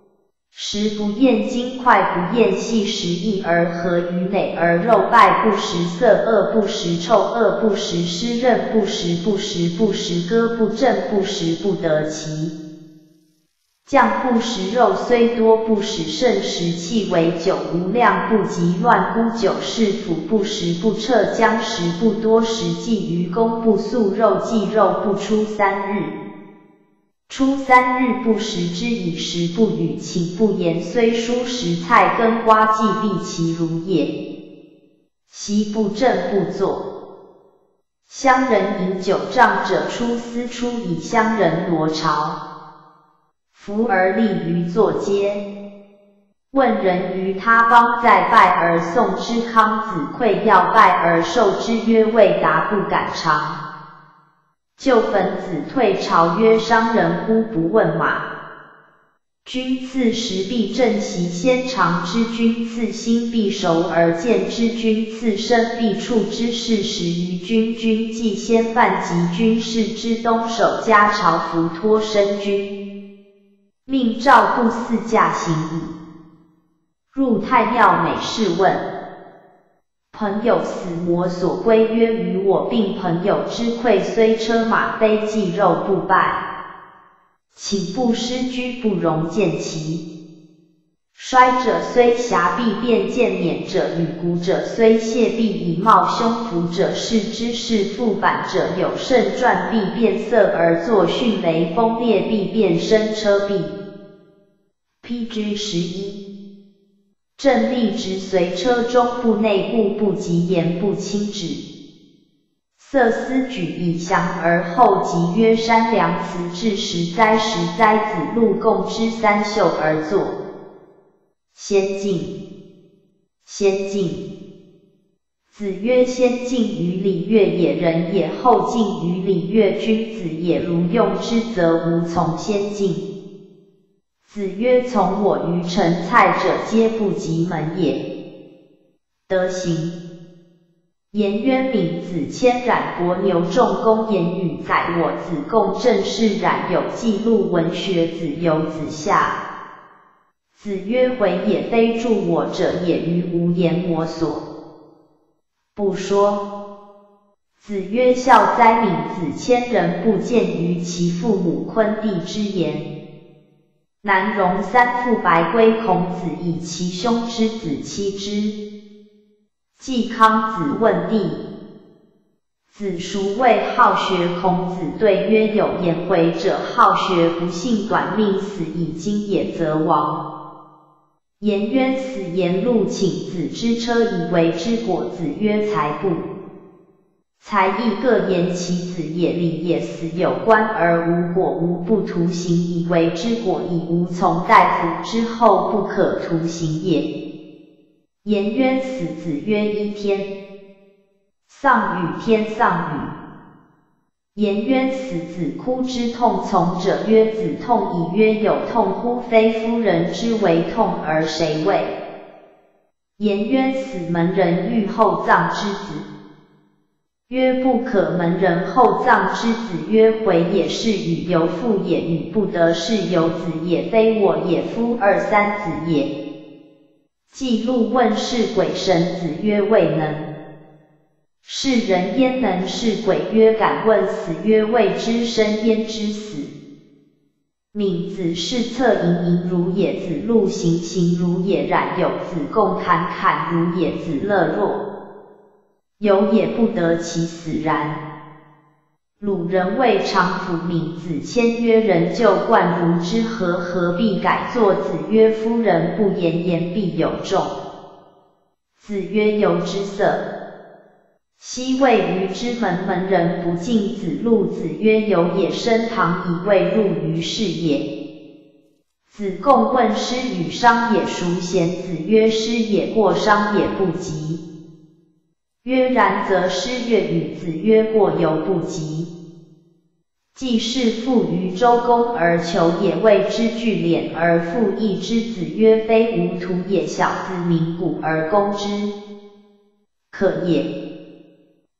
食不厌精，脍不厌细，食一而合于内，而肉败不食色，恶不食臭，恶不食湿，刃不食，不食不食割，不正不食，不得其酱不食肉，虽多不食胜，食气为酒，无量不及乱乎酒是腐，不食不彻姜，食不多食忌于公，不素肉忌肉不出三日。初三日不食之，以食不语，寝不言，虽蔬食菜根瓜荠荜其如也。昔不正不坐，乡人饮酒，仗者出私出，以乡人罗巢。伏而立于坐阶，问人于他邦，在拜而送之。康子馈要拜而受之，曰未达，不敢尝。就粉子退朝，曰商人乎不问马。君赐食必正席，先尝之；君赐心必熟而见之；君赐身必触之。是食于君，君既先饭及君是之东守家朝服托生君，命赵度四驾行矣。入太庙每事问。朋友死魔所归，曰与我病朋友之馈，虽车马非祭肉不拜，请不失居，不容见其。衰者虽瑕，必变；见冕者与骨者虽谢，必以貌凶服者视之。是复反者有胜传，必变色而作；迅雷风烈，必变身车壁。P G 十一。正立直随车中，部内部不及言，不轻止。色思举以降而后及，曰山良辞至十哉十哉，子路共之三袖而坐。先进，先进。子曰：先进于礼乐也，人也；后进于礼乐，君子也。如用之，则无从先进。子曰：从我于陈蔡者，皆不及门也。德行。颜渊闵子骞冉伯牛仲公言语载我子贡正是冉有记录文学子游子夏。子曰：回也，非助我者也，于无言魔所不说。子曰：孝哉！闵子骞人不见于其父母昆弟之言。南戎三父白归，孔子以其兄之子妻之。季康子问弟，子孰谓好学？孔子对曰：有颜回者好学，不幸短命，死以今也，则亡。颜渊死，颜路请子之车以为之果。子曰：才不。才艺各言其子也，礼也。死有官而无果，无不徒刑以为之果，以无从大夫之后，不可徒刑也。颜渊死，子曰：一天丧与，天丧与。颜渊死，子哭之。痛从者曰：子痛矣。曰：有痛乎？非夫人之为痛，而谁为？颜渊死，门人欲后葬之子。曰：不可。门人后葬之子曰：回也，是与由父也，与不得是由子也，非我也，夫二三子也。季路问是鬼神，子曰：未能。是人焉能是鬼？曰：敢问。死曰：未知生焉知死？闵子是策盈盈如也，子路行行如也，冉有子贡侃侃如也，子乐若有也，不得其死然。鲁人谓常服闵子骞曰：人就冠如之何？何必改作？子曰：夫人不言，言必有重。子曰：由之色。昔谓于之门，门人不敬子路。子曰：有也，升堂以未入于室也。子贡问师与商也孰贤？子曰：师也，过商也不及。曰：然则师乐与？子曰：过犹不及。季氏父于周公而求也，谓之聚敛而复义之。子曰：非吾徒也，小子鸣鼓而攻之，可也。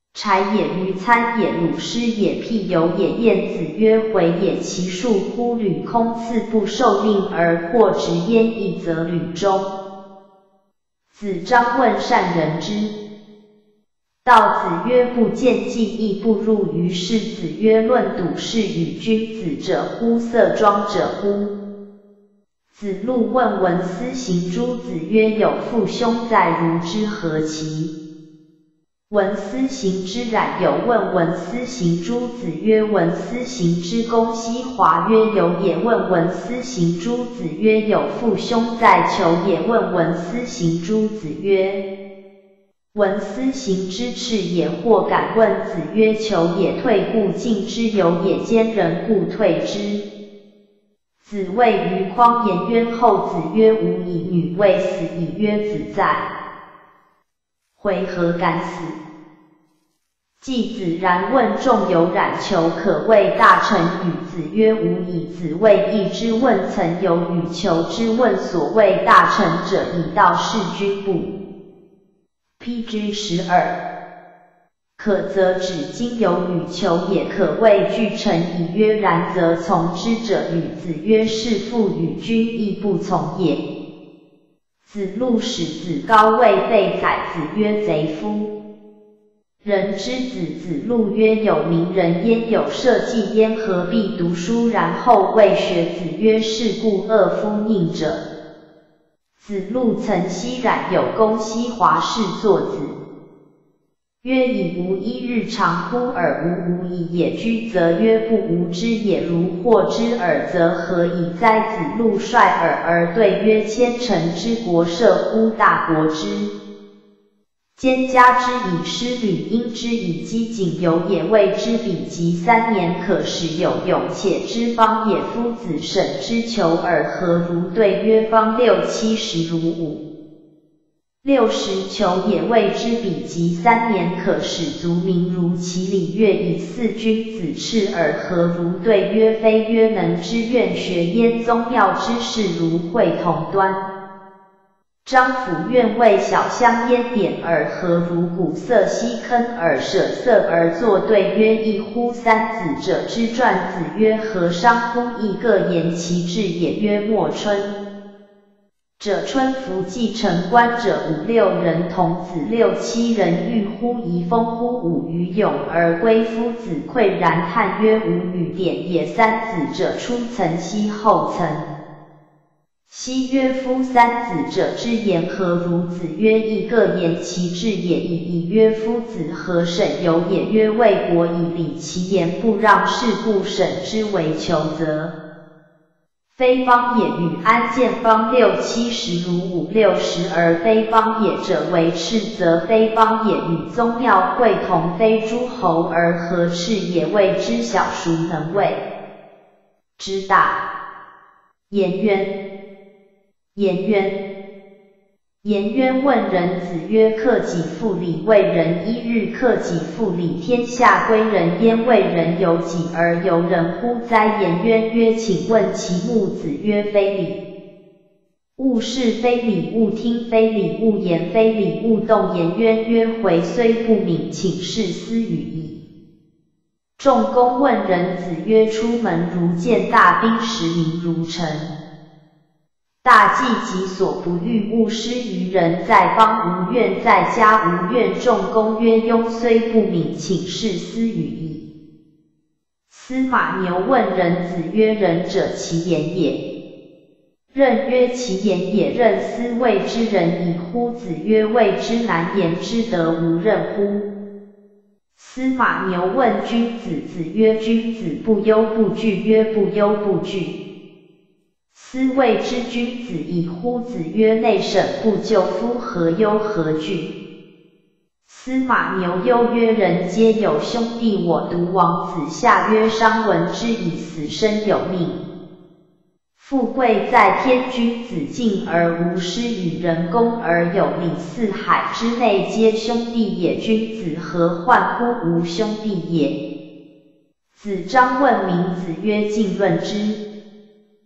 柴也，于餐也，鲁师也，辟游也。晏子曰：回也。其数乎？吕空次不受令而获直焉，亦则吕中。子张问善人之道，子曰：不见计，亦不入于事。子曰：论笃是与君子者乎？色庄者乎？子路问文思行诸子曰：有父兄在，如之何其？文思行之冉有。问文思行诸子曰：文思行之公西华曰：有也。问文思行诸子曰：有父兄在，求也。问文思行诸子曰：文思行之赤也。或敢问子曰：求也，退故进之有也，兼人故退之。子谓于匡颜渊后，子曰：吾以女未死矣。曰：子在，回何敢死？季子然问仲由冉求可谓大臣与？子曰：吾以。子谓义之问曾有与求之问，所谓大臣者，以道事君不。P G 十二。可则指今有与求也，可谓具臣矣。曰：然则从之者与？子曰：是父与君亦不从也。子路使子高谓废宰。子曰：贼夫！人之子。子路曰：有名人焉，有社稷焉，何必读书然后为学？子曰：是故恶夫佞者。子路曾悉冉有公西华氏作子。曰：以无一日长乎？尔无无以也。居则曰：不无之也。如获之尔，则何以哉？子路率尔而对曰：千乘之国，射乎大国之兼加之以师履，因之以积谨有也。谓之比及三年，可使有用，且知方也。夫子审之求尔，何如？对曰：方六七十如五。六十求也。谓之比及三年，可使足民如其礼乐，以四君子赤尔，何如？对曰：非。曰：能之愿学焉，宗庙之事，如会同端。张府愿为小香焉，点尔，何如？鼓瑟西坑尔，舍色而作。对曰：一乎？三子者之传。子曰：何伤乎？亦各言其志也。曰：莫春者，春服继承官者五六人，童子六七人，欲乎？宜风乎？舞于咏而归。夫子喟然，叹曰：吾与点也。三子者，初曾兮，后曾昔。曰：夫三子者之言何如？子曰：亦各言其志也。已矣。曰：夫子何审有也？曰：为国以礼，其言不让，是故审之为求则非方也。与安见方六七十如五六十而非方也者，为赤则非方也。与宗庙会同，非诸侯而何赤也？谓之小，孰能谓之大？颜渊。颜渊。颜渊问仁。子曰：克己复礼，为仁；一日克己复礼，天下归仁焉。为仁由己而由人乎哉？颜渊曰：请问其目。子曰：非礼勿视，非礼勿听，非礼勿言，非礼勿动。颜渊曰：回虽不敏，请示思语矣。仲弓问仁。子曰：出门如见大兵，实名如臣。大计己所不欲，勿施于人。在邦无怨，在家无怨。仲弓曰：庸虽不敏，请示思语矣。司马牛问仁。子曰：仁者，其言也。任曰：其言也。任斯谓之仁矣乎？子曰：谓之难言之得无任乎？司马牛问君子。子曰：君子不忧不惧。曰：不忧不惧，斯谓之君子矣乎？子曰：内审不救，夫何忧何惧？司马牛忧曰：人皆有兄弟，我独王子。下曰：商闻之以死生有命。富贵在天，君子敬而无失，与人恭而有礼，四海之内皆兄弟也。君子何患乎无兄弟也？子张问名。子曰：敬论之。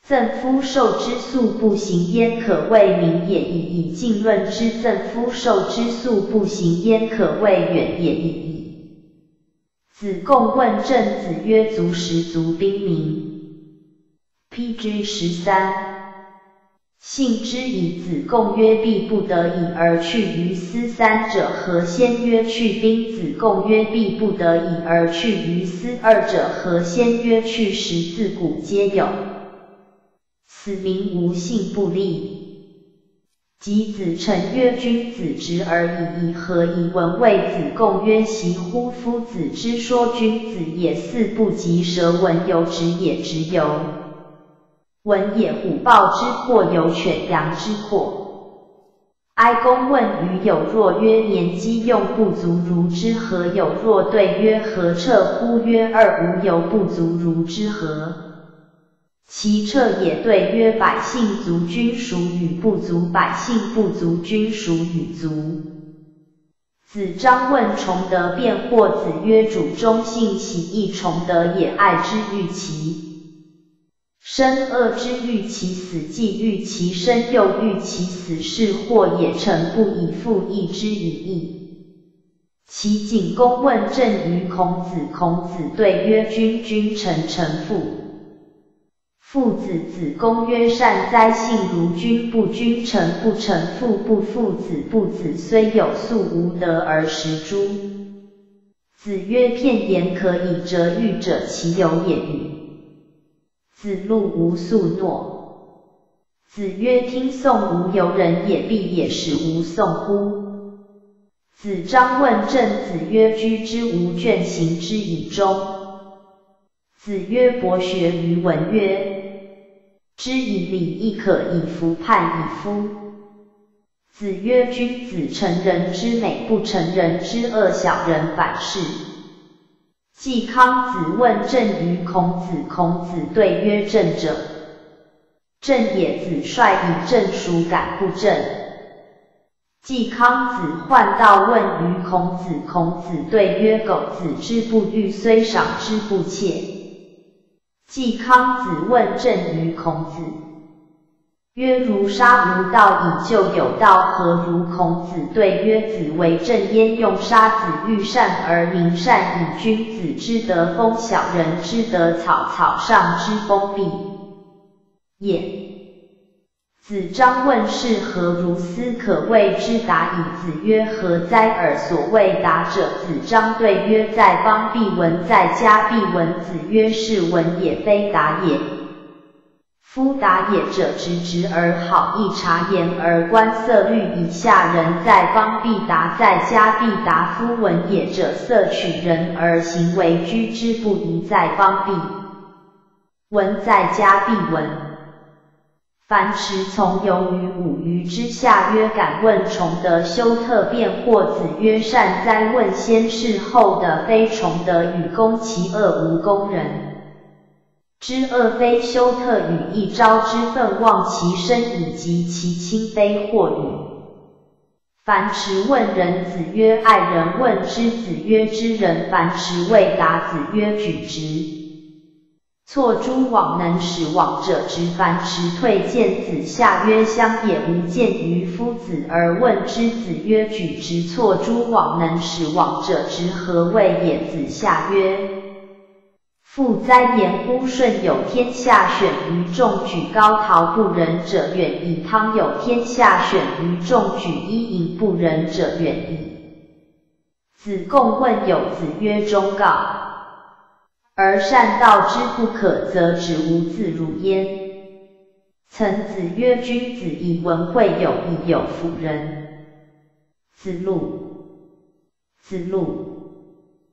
赠夫受之素不行焉，可谓明也已矣。尽论之，赠夫受之素不行焉，可谓远也已矣。子贡问政，子曰：足食，足兵民。P G 十三。信之以子贡曰：必不得已而去于斯，三者何？先曰：去兵。子贡曰：必不得已而去于斯，二者何？先曰：去食，自古皆有。此名无信不立。及子成曰：君子直而已矣，何以闻？谓子贡曰：习乎！夫子之说君子也，似不及蛇闻由直也，直由闻也。虎豹之阔由犬羊之阔。哀公问于有若曰：年饥用不足，如之何？有若对曰：何彻乎？曰：二无由不足，如之何？其彻也对曰：百姓足，君孰与不足？百姓不足，君孰与足？子张问崇德辩惑，子曰：主忠信喜义，崇德也。爱之欲其生，恶之欲其死，既欲其生，又欲其死，是祸也。臣不以复义之以义。齐景公问政于孔子，孔子对曰：君君臣臣父。父子。子贡曰：善哉！信如君不君，臣不臣父不父，子不子，虽有素无德而食诸。子曰：片言可以折喻者，其有也与？子路无素诺。子曰：听讼无由人也，必也使无讼乎？子张问政，子曰：居之无倦，行之以忠。子曰：博学于文曰：知以礼，亦可以服判以夫。子曰：君子成人之美，不成人之恶。小人反是。季康子问政于孔子，孔子对曰：政者，正也。子率以正孰敢不正？季康子患道问于孔子，孔子对曰：苟子之不欲，虽赏之不窃。季康子问政于孔子，曰：如杀无道，以就有道，何如？孔子对曰：子为政焉，用杀。子欲善而民善，以君子之德封小人之德草，草上之风必也。子张问是何如？斯可谓之达矣。子曰：何哉尔？所谓达者，子张对曰：在邦必闻，在家必闻。子曰：是闻也，非达也。夫达也者，直直而好，易察言而观色虑以下人，在邦必达，在家必达。夫闻也者，色取人而行为居之不宜，在邦必闻，在家必闻。樊迟从游于五鱼之下，曰：敢问崇德。修特辩惑。子曰：善哉！问先是后德，非崇德与公，其恶无公人之恶，非修特与一朝之愤，忘其身以及其亲，非惑与。樊迟问仁。子曰：爱人。问之。子曰：知人。樊迟谓答。子曰：举直错诸枉，能使枉者直。樊迟退见子夏曰：乡也，无见于夫子而问之。子曰：举直错诸枉，能使枉者直，何谓也？子夏曰：父哉！言乎舜有天下选于众，举高陶不仁者远矣。汤有天下选于众，举伊尹不仁者远矣。子贡问有。子曰：忠告而善道之不可，则止无自如焉。曾子曰：君子以文会友，以有辅仁。子路。子路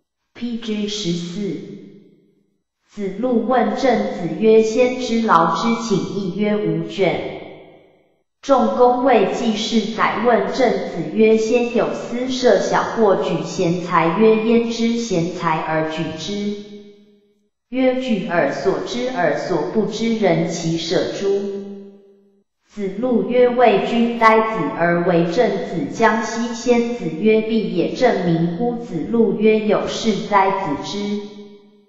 P G 十四。子路问政。子曰：先知劳之请义，曰无倦。仲弓谓季氏宰问政。子曰：先有司设小过，举贤才。曰：焉知贤才而举之？曰：举尔所知，尔所不知，人其舍诸？子路曰：为君呆子而为政。子将西先。子曰：必也，正名乎？子路曰：有事哉！子之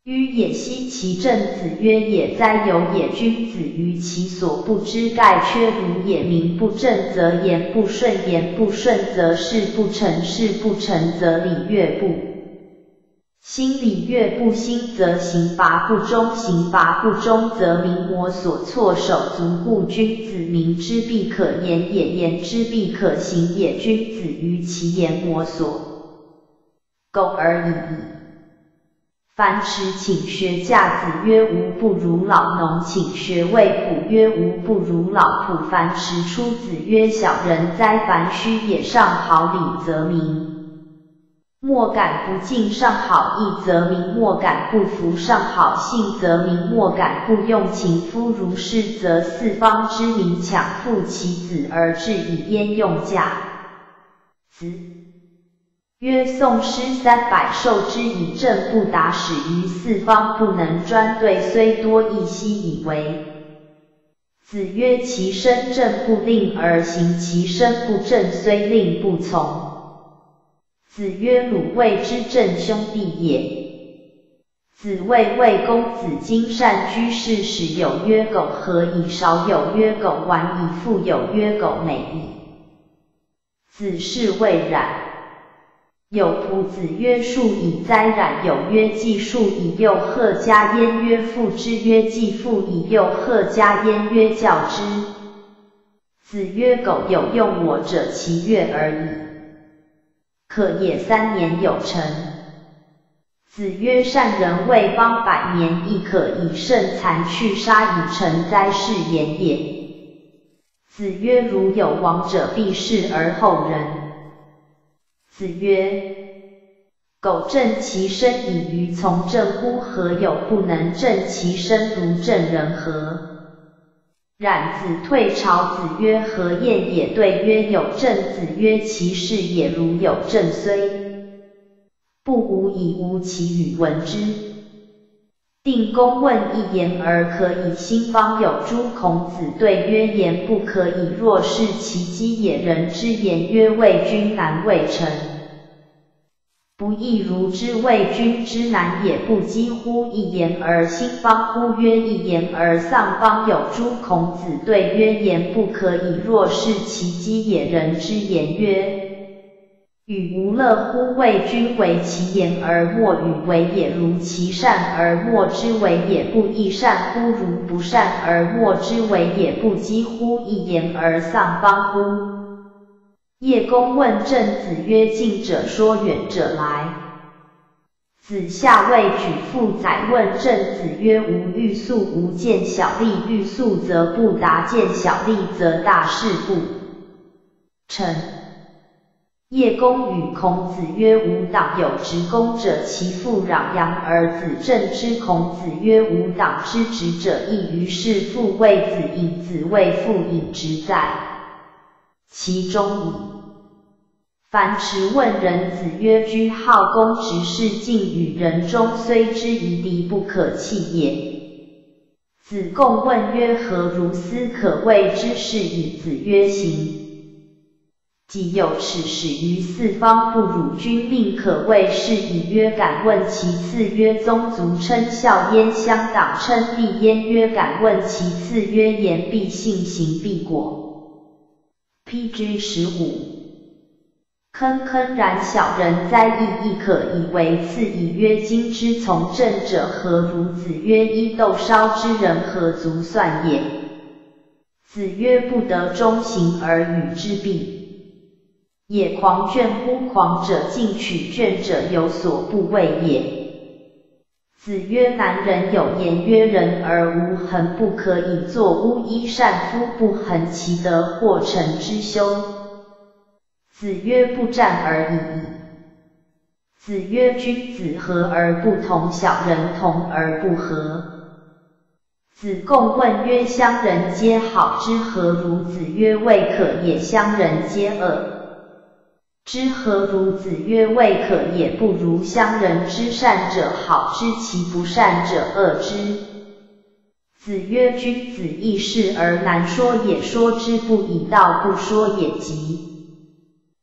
於也奚其政子曰：也哉，有也！君子于其所不知，盖缺如也。名不正则言不顺，言不顺则事不成，事不成则礼乐不兴，礼乐不兴则刑罚不忠，刑罚不忠则民我所措手足。故君子明之必可言也，言之必可行也。君子于其言我所苟而已矣。樊迟请学驾子曰：吾不如老。农请学卫卜曰：吾不如老卜。樊迟出子曰：小人哉！凡须也，上好礼则明，莫敢不敬；上好义则明，莫敢不服；上好信则明，莫敢不用。情夫如是，则四方之民强附其子而治以焉用驾子。曰：宋诗三百，受之以政不达，始于四方，不能专对，虽多亦悉以为。子曰：其身正不令而行，其身不正虽令不从。子曰：鲁卫之正兄弟也。子谓魏公子荆善居士，时有曰苟合矣，少有曰苟玩矣，复有曰苟美矣。子是谓冉。有仆子曰：树以哉！冉有曰：既树以又贺加焉，曰父之曰：既父以又贺加焉，曰教之。子曰：苟有用我者，其悦而已，可也三年有成。子曰：善人为邦百年，亦可以胜残去杀以成哉，是言也。子曰：如有亡者，必视而后人。子曰：苟正其身以愚从政乎？何有不能正其身如正人何？冉子退朝。子曰：何晏也？对曰：有正。子曰：其事也如有正，虽不无以无其与闻之。定公问一言而可以兴邦有诸？孔子对曰：言不可以，若是其机也。人之言曰：为君难为臣，不亦如之？为君之难也，不几乎一言而兴邦乎？曰：一言而丧邦有诸？孔子对曰：言不可以，若是其机也。人之言曰：与无乐乎？为君为其言而莫与为也，如其善而莫之为也，不亦善乎？如不善而莫之为也，不几乎一言而丧邦乎？叶公问郑子曰：近者说，远者来。子夏未举父宰，问郑子曰：吾欲速，吾见小利；欲速则不达，见小利则大事不成。叶公与孔子曰：吾党有执公者，其父攘阳而子正之。孔子曰：吾党之执者亦。于是父谓子隐，子谓父隐，执在其中矣。樊迟问仁子曰：居好公执事，近与人中，虽之夷狄，不可弃也。子贡问曰：何如斯可谓之事矣？子曰：行己有耻，始于四方，不辱君命，可谓是矣。曰：敢问其次。曰：宗族称孝焉，乡党称弟焉。曰：敢问其次。曰：言必信，行必果。P G 十五。坑坑然小人哉，亦亦可以为次矣。曰：今之从政者何如？子曰：伊斗烧之人何足算也？子曰：不得中行而与之比也。狂倦乎？狂者进取，倦者有所不为也。子曰：南人有言曰：人而无恒，不可以作巫医。善夫不恒其德，或成之修。子曰：不战而已矣。子曰：君子和而不同，小人同而不和。子贡问曰：乡人皆好之，何如？子曰：未可也。乡人皆恶之，何如？子曰：未可也，不如。乡人之善者好之，其不善者恶之。子曰：君子易事而难说也，说之不以道，不说也急。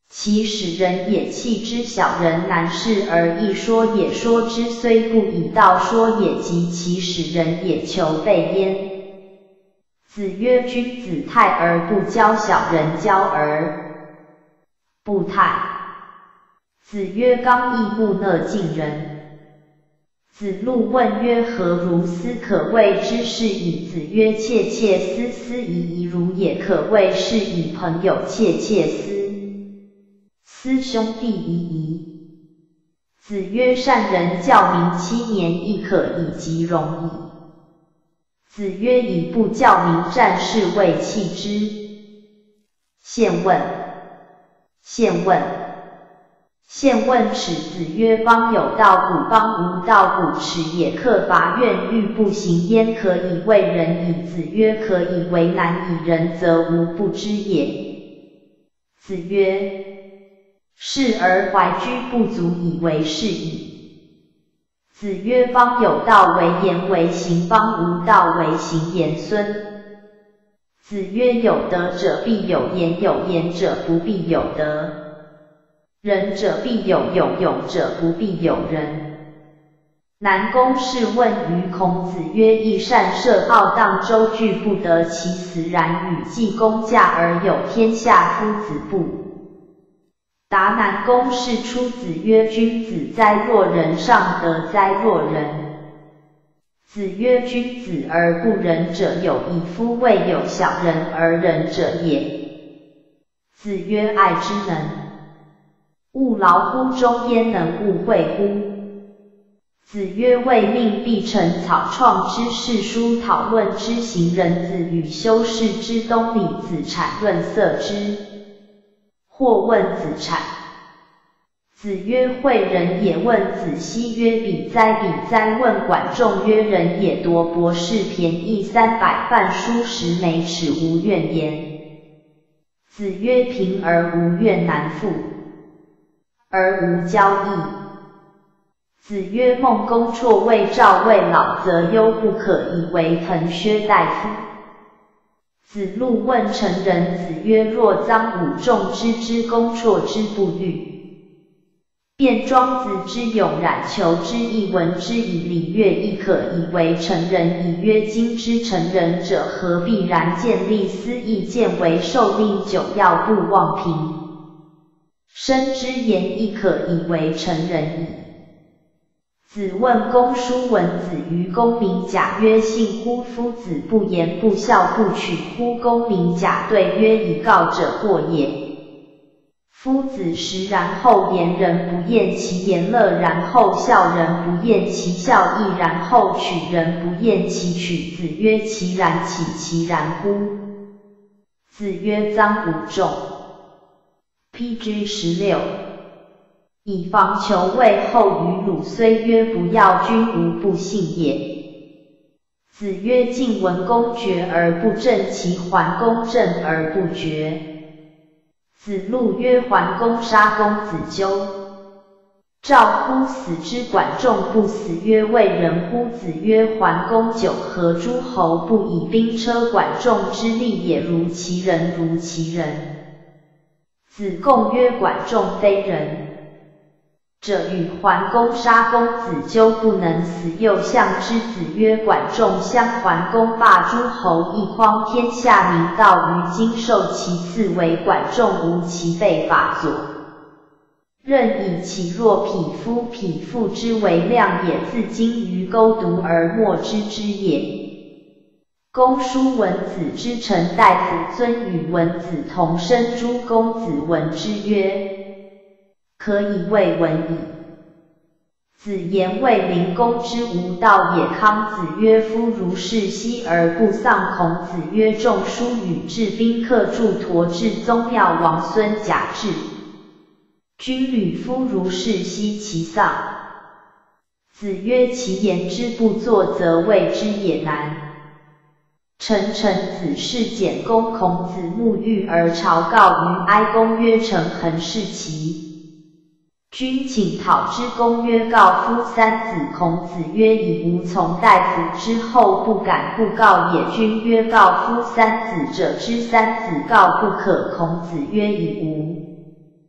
其使人也弃之，小人难事而易说也，说之虽不以道说也，及其使人也，求备焉。子曰：君子泰而不骄，小人骄而不泰。子曰：刚毅木讷近人。子路问曰：何如斯可谓之是矣？子曰：窃窃私私疑疑如也，可谓是以朋友窃窃私私兄弟疑疑。子曰：善人教民七年，亦可以及容矣。子曰：以不教民，战事未弃之。宪问。宪问。宪问耻。子曰：邦有道古，邦无道古耻也。克伐怨欲不行焉，可以为人矣。子曰：可以为难以人，则无不知也。子曰：士而怀居不足以为是矣。子曰：邦有道为言为行，邦无道为行言。孙子曰：有德者必有言，有言者不必有德。仁者必有勇，勇者不必有仁。南宫氏问于孔子曰：益善射傲荡，周据不得其死，然与季公驾而有天下，夫子不？答南宫氏出子曰：君子哉若人，上德哉若人。子曰：君子而不仁者有矣，夫未有小人而仁者也。子曰：爱之能勿劳乎？中焉能勿讳乎？子曰：为命必成草创之，世书讨论之，行人子与修饰之，东李子产润色之。或问子产。子曰：诲人也。问子西曰：比哉比哉。问管仲曰：人也。夺博士便宜三百，饭书十枚，耻无怨言。子曰：贫而无怨难复，而无骄逸。子曰：孟公绰谓赵魏老，则忧不可以为滕薛大夫。子路问成人。子曰：若臧武仲之之公绰之不欲，卞庄子之勇冉求之亦闻之以礼乐，亦可以为成人矣。曰：今之成人者，何必然见利思义，见为受令久要不忘平生之言，亦可以为成人矣。子问公叔文子于公明甲曰：信乎？夫子不言不孝不取乎？公明甲对曰：以告者过也。夫子实，然后言人不厌其言乐，然后笑人不厌其笑意，然后取人不厌其取。子曰：其然岂其然乎？子曰：臧武仲。P G 十六。以防求魏后于鲁，虽曰不要，君无不信也。子曰：晋文公决而不正，齐桓公正而不决。子路曰：桓公杀公子纠，赵乎？死之。管仲不死曰：为人乎？子曰：桓公九合诸侯，不以兵车，管仲之力也，如其人，如其人。子贡曰：管仲非人者，与桓公杀公子纠不能死，又相之。子曰：管仲相桓公霸诸侯，一匡天下，民道于今，受其次为管仲，无其备法佐，任以其若匹夫，匹夫之为量也，自今于钩渎而莫知之也。公叔文子之臣大夫，尊与文子同生。诸公子闻之曰：可以为文矣。子言卫灵公之无道也。康子曰：夫如是息而不丧。孔子曰：仲舒与至宾客助陀至宗庙，王孙贾至，君履夫如是息其丧。子曰：其言之不作，则谓之也难。臣臣子是简公。孔子沐浴而朝告于哀公曰：臣恒视其君，请讨之。公曰：告夫三子。孔子曰：以无从大夫之后，不敢不告也。君曰：告夫三子者，之三子告不可。孔子曰：以无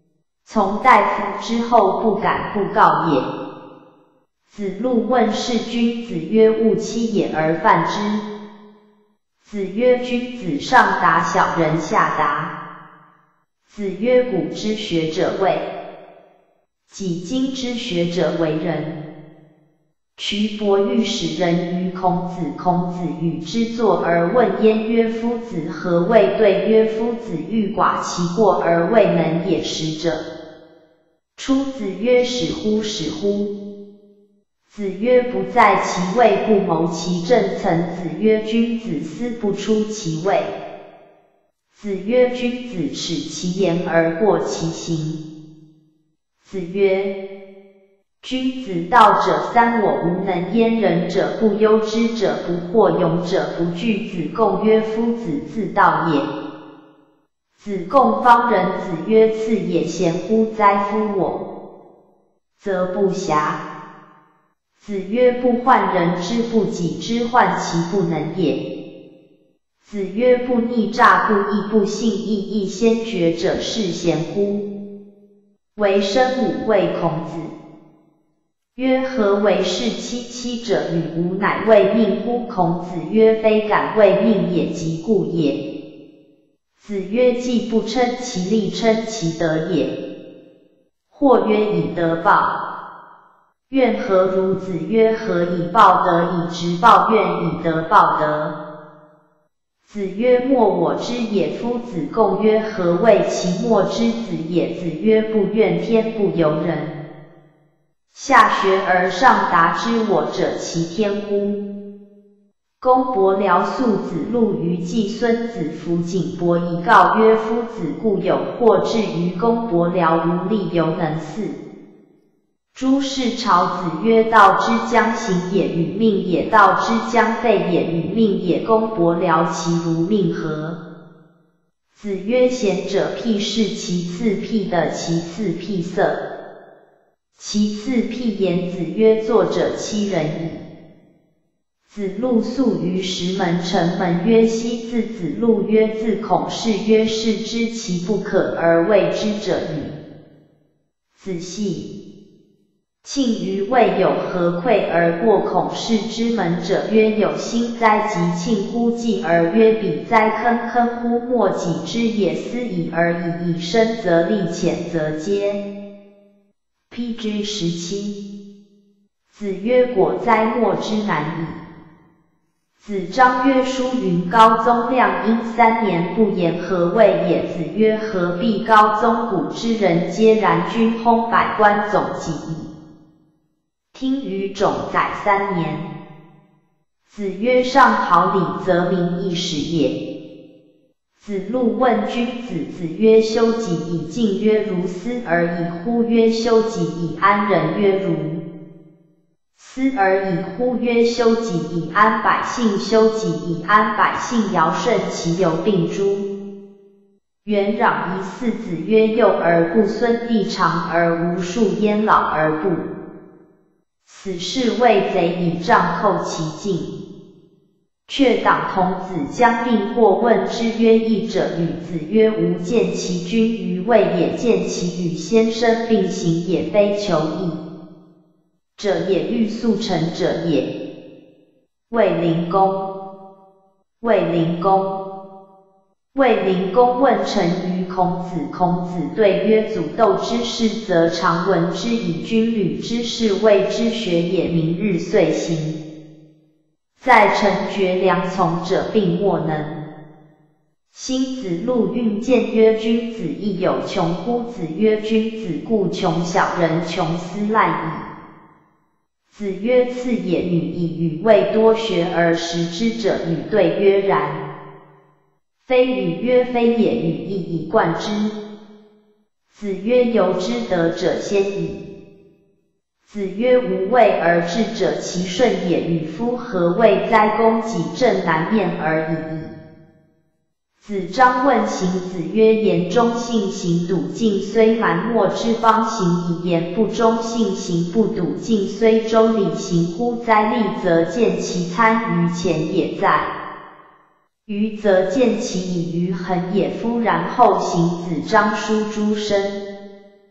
从大夫之后，不敢不告也。子路问事君，子曰：勿欺也而犯之。子曰：君子上达，小人下达。子曰：古之学者谓，己今之学者为人。蘧伯欲使人于孔子，孔子与之坐而问焉曰：夫子何谓？对曰：夫子欲寡其过而未能也食者。出子曰：使乎使乎。子曰：不在其位，不谋其政。曾子曰：君子思不出其位。子曰：君子耻其言而过其行。子曰：君子道者三，我无能焉。仁者不忧之者不惑，勇者不惧。子贡曰：夫子自道也。子贡方人。子曰：次也。贤乎哉！夫我，则不暇。子曰：不患人之不己知，患其不能也。子曰：不逆诈，不义，不信义，义先觉者是贤乎？为生母谓孔子曰：何为是戚？戚者与吾乃为命乎？孔子曰：非敢为命也，即故也。子曰：既不称其力，称其德也。或曰：以德报。愿何如？子曰：何以报德？以直报怨，以德报德。子曰：莫我之也。夫子贡曰：何谓其莫之子也？子曰：不怨天，不尤人。下学而上达之我者，其天乎？公伯僚宿子路于季，孙子服景伯以告曰：夫子固有惑，至于公伯僚无力，犹能嗣。诸事朝子曰：道之将行也，与命也；道之将废也，与命也。公伯僚其如命何？子曰：贤者辟事，其次辟德，其次辟色，其次辟言。子曰：作者欺人矣。子路宿于石门，城门曰西。自子路曰：自孔氏曰：是知其不可而为之者与？子系。庆余未有何愧而过孔氏之门者？曰：有心哉！及庆乎继而曰：彼哉！坑坑乎！莫己之也，斯已而已。以深则利，浅则揭。P G 十七。子曰：果哉！莫之难矣。子张曰：书云，高宗亮因三年不言，何谓也？子曰：何必？高宗古之人皆然，君轰百官总己矣。听于种宰三年。子曰：上好礼，则民易始也。子路问君子，子曰：修己以敬，曰如斯而已乎？曰修己以安人，曰如斯而已乎？曰修己以安百姓，修己以安百姓，尧舜其犹并诸？元攘夷四子曰：幼而不孙，弟长而无数，焉老而不？此是谓贼，以杖扣其颈。却党童子将令或问之曰：义者与？子曰：吾见其君于位也，见其与先生并行也，非求义者也，欲速成者也。卫灵公。卫灵公。卫灵公问臣于孔子，孔子对曰：祖斗之事，则常闻之以军旅之事，谓之学也。明日遂行。在臣绝良从者，并莫能。辛子路运见曰：君子亦有穷乎？子曰：君子固穷，小人穷斯赖矣。子曰：次也。女以与未多学而识之者，与对曰：然。非与曰：非也。与亦以贯之。子曰：由之得者先矣。子曰：无位而治者，其顺也。与夫何谓哉？公己正南面而已矣。子张问行。子曰：言忠信，行笃敬，虽蛮貊之邦，行以言不忠信，行不笃敬，虽周礼，行乎哉？立则见其参于前也在，余则见其以于恒也。夫然后行。子张书诸生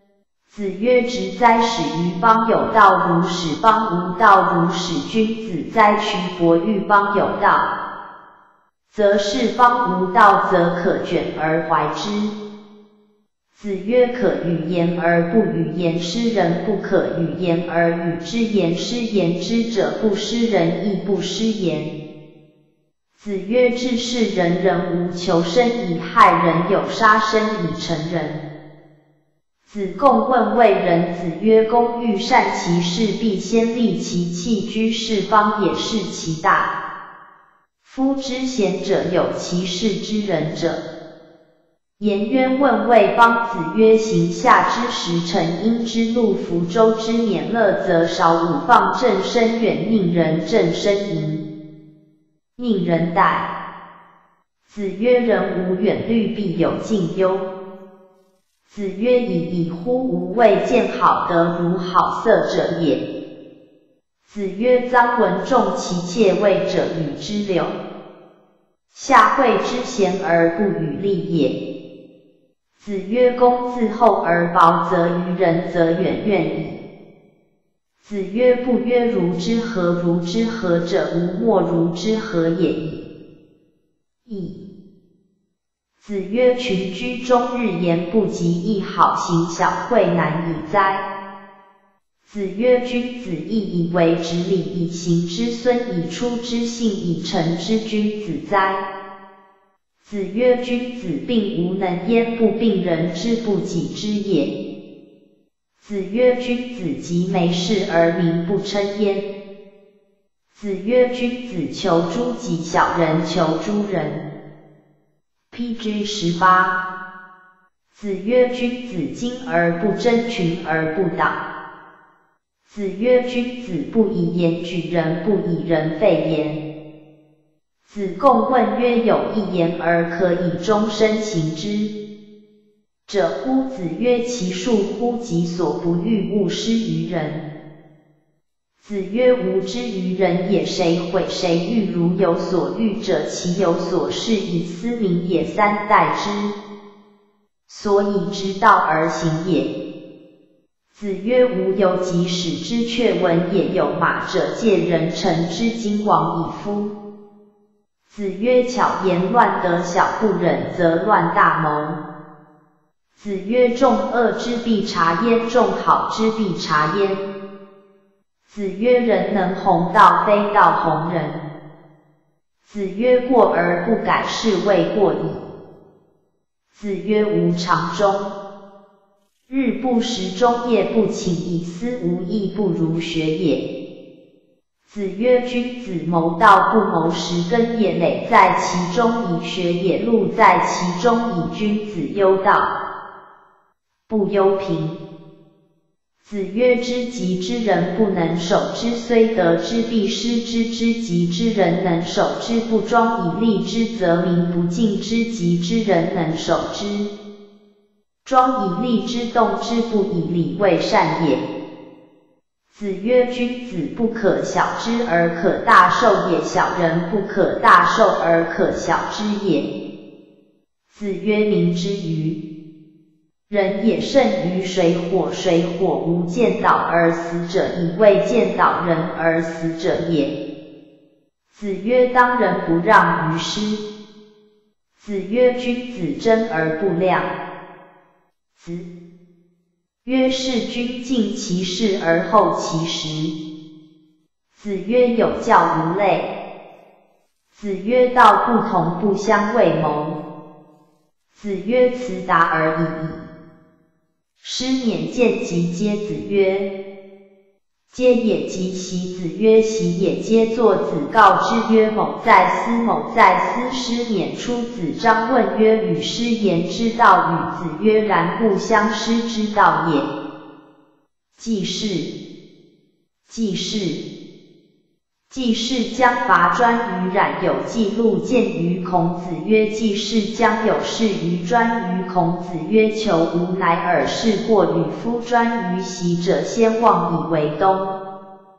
子曰：直哉，使于邦有道，如使邦无道；如使君子哉，屈伯欲邦有道，则是邦无道，则可卷而怀之。子曰：可与言而不与言师人，不可与言而与之言师。言之者，不失人，亦不失言。子曰：治世人，人无求生以害人，有杀生以成仁。子贡问谓仁。子曰：公欲善其事，必先利其器。居士邦也，是其大。夫知贤者，有其事之仁者。颜渊问谓邦。子曰：行夏之时，成殷之禄，服周之年乐，则少五放正深远，宁人正身淫，宁人待。子曰：人无远虑，必有近忧。子曰：已矣乎！吾未见好德如好色者也。子曰：臧文重其妾位者，与之流。夏惠之贤而不与利也。子曰：公自厚而薄，则于人则远怨矣。子曰：不曰如之何？如之何者，吾莫如之何也已。亦。子曰：群居中，日言不及，亦好行小惠，难以哉？子曰：君子亦以为直礼，以行之孙，以出之信，以成之君子哉？子曰：君子病无能焉，不病人之不己知也。子曰：君子及没事而民不称焉。子曰：君子求诸己，小人求诸人。P G 十八。子曰：君子精而不争，群而不党。子曰：君子不以言举人，不以人废言。子贡问曰：有一言而可以终身行之者乎？子曰：其恕乎！己所不欲，勿施于人。子曰：吾之于人也，谁毁谁欲？如有所欲者，其有所事以思民也，三代之所以知道而行也。子曰：吾犹及使之阙闻也。有马者，借人臣之荆王以夫。子曰：巧言乱德，小不忍则乱大谋。子曰：众恶之必察焉，众好之必察焉。子曰：人能弘道，非道弘人。子曰：过而不改，是谓过矣。子曰：吾常中，日不食，终夜不寝，以思无益，不如学也。子曰：君子谋道，不谋食，根也累在其中，以学也；路在其中，以君子忧道，不忧贫。子曰：知极之人不能守之，虽得之必失之；知极之人能守之，不庄以利之，则民不敬之；极之人能守之，庄以利之，动之，不以礼，谓善也。子曰：君子不可小之而可大受也，小人不可大受而可小之也。子曰：民之于人也，胜于水火。水火无见导而死者，以为见导人而死者也。子曰：当仁不让于师。子曰：君子争而不量。子曰：事君敬其事而后其实。子曰：有教无类。子曰：道不同，不相为谋。子曰：辞达而已矣。师免见及皆。子曰：皆也。及习。子曰：习也。皆作。子告之曰：某在思，某在思。师免出。子张问曰：与师言之道与？子曰：然，不相师之道也。季氏。季氏。季氏将伐颛于冉，有记录见于孔子曰：季氏将有事于颛于孔子曰：求吾乃尔。是过与夫颛于习者，先望以为东。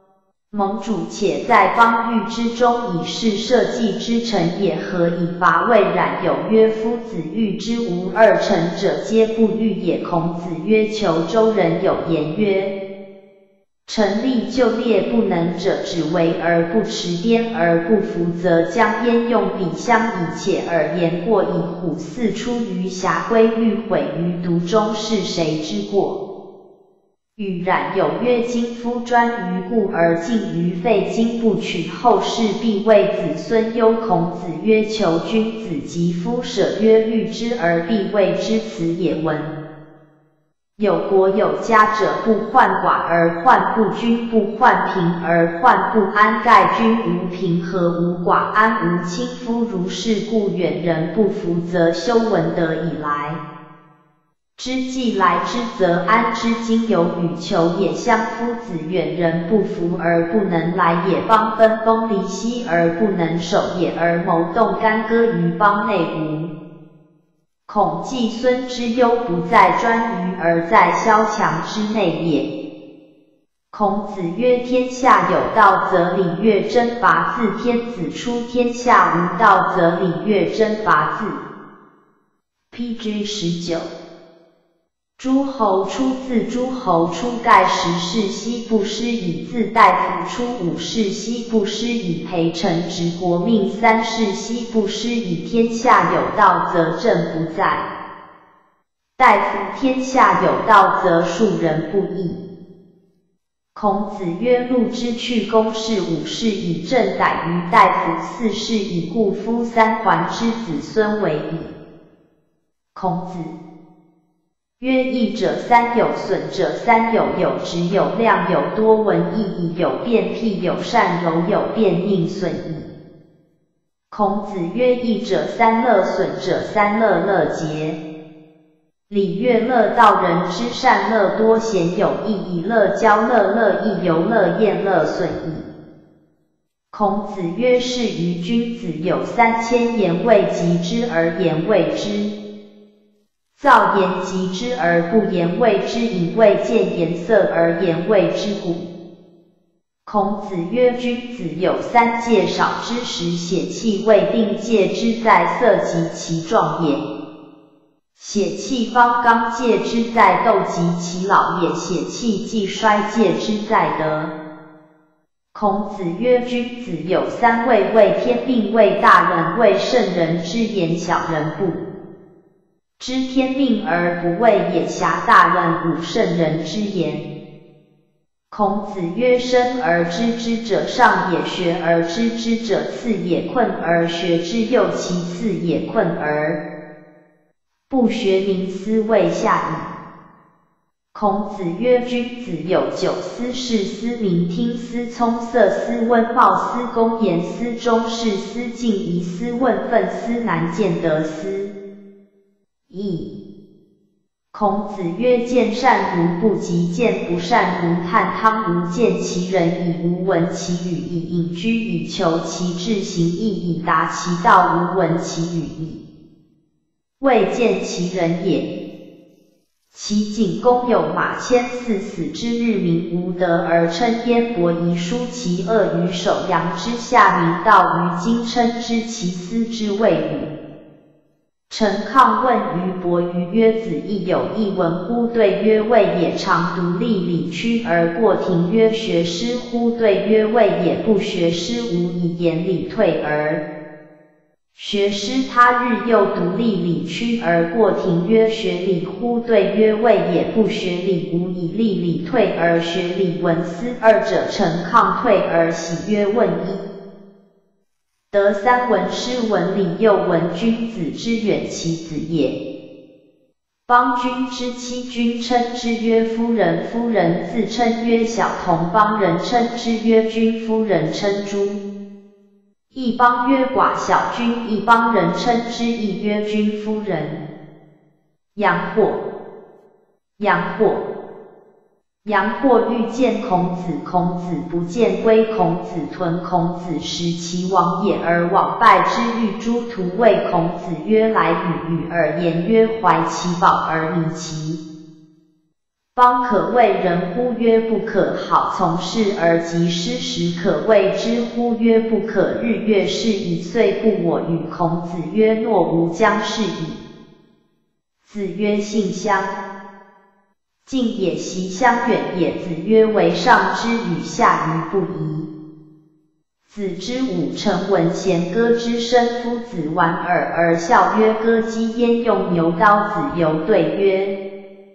盟主且在邦域之中以是社稷之臣也，何以伐魏？冉有曰：夫子欲之无二臣者，皆不欲也。孔子曰：虬州人有言曰：臣立就列不能者，只为而不持，颠而不服，则将焉用彼相以且而言过，以虎似出于峡，龟欲毁于毒中，是谁之过？与冉有曰：今夫专于故而近于废，今不取，后世必为子孙忧。孔子曰：求君子及夫舍曰：欲之而必为之，此也。文有国有家者，不患寡而患不均，不患贫而患不安。盖君无贫和无寡，安无亲夫？如是故，远人不服，则修文德以来之，既来之则安之。今有与求也，相夫子远人不服而不能来也，邦分崩离析而不能守也，而谋动干戈于邦内无。孔季孙之忧不在专于，而在萧墙之内也。孔子曰：天下有道，则礼乐征伐自天子出；天下无道，则礼乐征伐自。P G 十九。诸侯出，自诸侯出。盖十世奚不施以自大夫出，五世奚不施以陪臣执国命，三世奚不施以天下有道，则政不在。大夫天下有道，则庶人不义。孔子曰：禄之去公事，五世以正逮于大夫，四世以故夫，三桓之子孙为矣。孔子曰：义者三有，损者三有，有直有量，有多闻义矣，有辩辟，有善柔，有辩佞损矣。孔子曰：义者三乐，损者三乐，乐节。礼乐乐道，人之善乐多，贤有义矣。乐交乐，乐亦由乐厌，乐损矣。孔子曰：是于君子有三千言，未及之而言谓之。造言及之而不言谓之，隐未见颜色而言谓之故。孔子曰：君子有三戒，少之时，血气未定，戒之在色及其壮也；血气方刚，戒之在斗及其老也；血气既衰，戒之在德。孔子曰：君子有三畏，畏天命，畏大人，畏圣人之言，小人不知天命而不畏也，侠大人，侮圣人之言。孔子曰：生而知之者上也，学而知之者次也，困而学之又其次也，困而不学，民斯谓下矣。孔子曰：君子有九司：事司、明听司、聪色司、温貌司、公言司、中士司、敬仪司、问愤司、难见得司。义。孔子曰：见善如不及，见不善如探汤。吾见其人以无闻其语，以隐居以求其志，行义以达其道，无闻其语矣，未见其人也。其景公有马千驷，死之日，民无德而称焉，伯夷叔其恶于首阳之下，民道于今，称之其斯之谓与。陈亢问于伯夷曰：子亦有一文乎？对曰：未也。常独立礼曲而过庭曰：学诗乎？对曰：未也。不学诗，无以言礼退而学诗。他日又独立礼曲而过庭曰：学礼乎？对曰：未也。不学礼，无以立礼退而学礼。文思二者，陈亢退而喜曰：问一。得三闻诗，闻礼，又闻君子之远，其子也。邦君之妻，君称之曰夫人，夫人自称曰小童，邦人称之曰君，夫人称诸。一邦曰寡小君，一邦人称之亦曰君夫人。阳货，阳货。阳货欲见孔子，孔子不见，归孔子屯。孔子食其亡也，而往拜之。欲诸徒谓孔子曰：来与与尔言曰：怀其宝而迷其邦可谓人乎？曰不可。好从事而及失时，可谓知乎？曰不可。日月是以岁不我与。孔子曰：诺吾将是矣。子曰：信乡。近也，习相远也。子曰：为上之与下愚不移。子之武臣闻弦歌之声，夫子莞尔而笑曰：歌姬焉用牛刀？子游对曰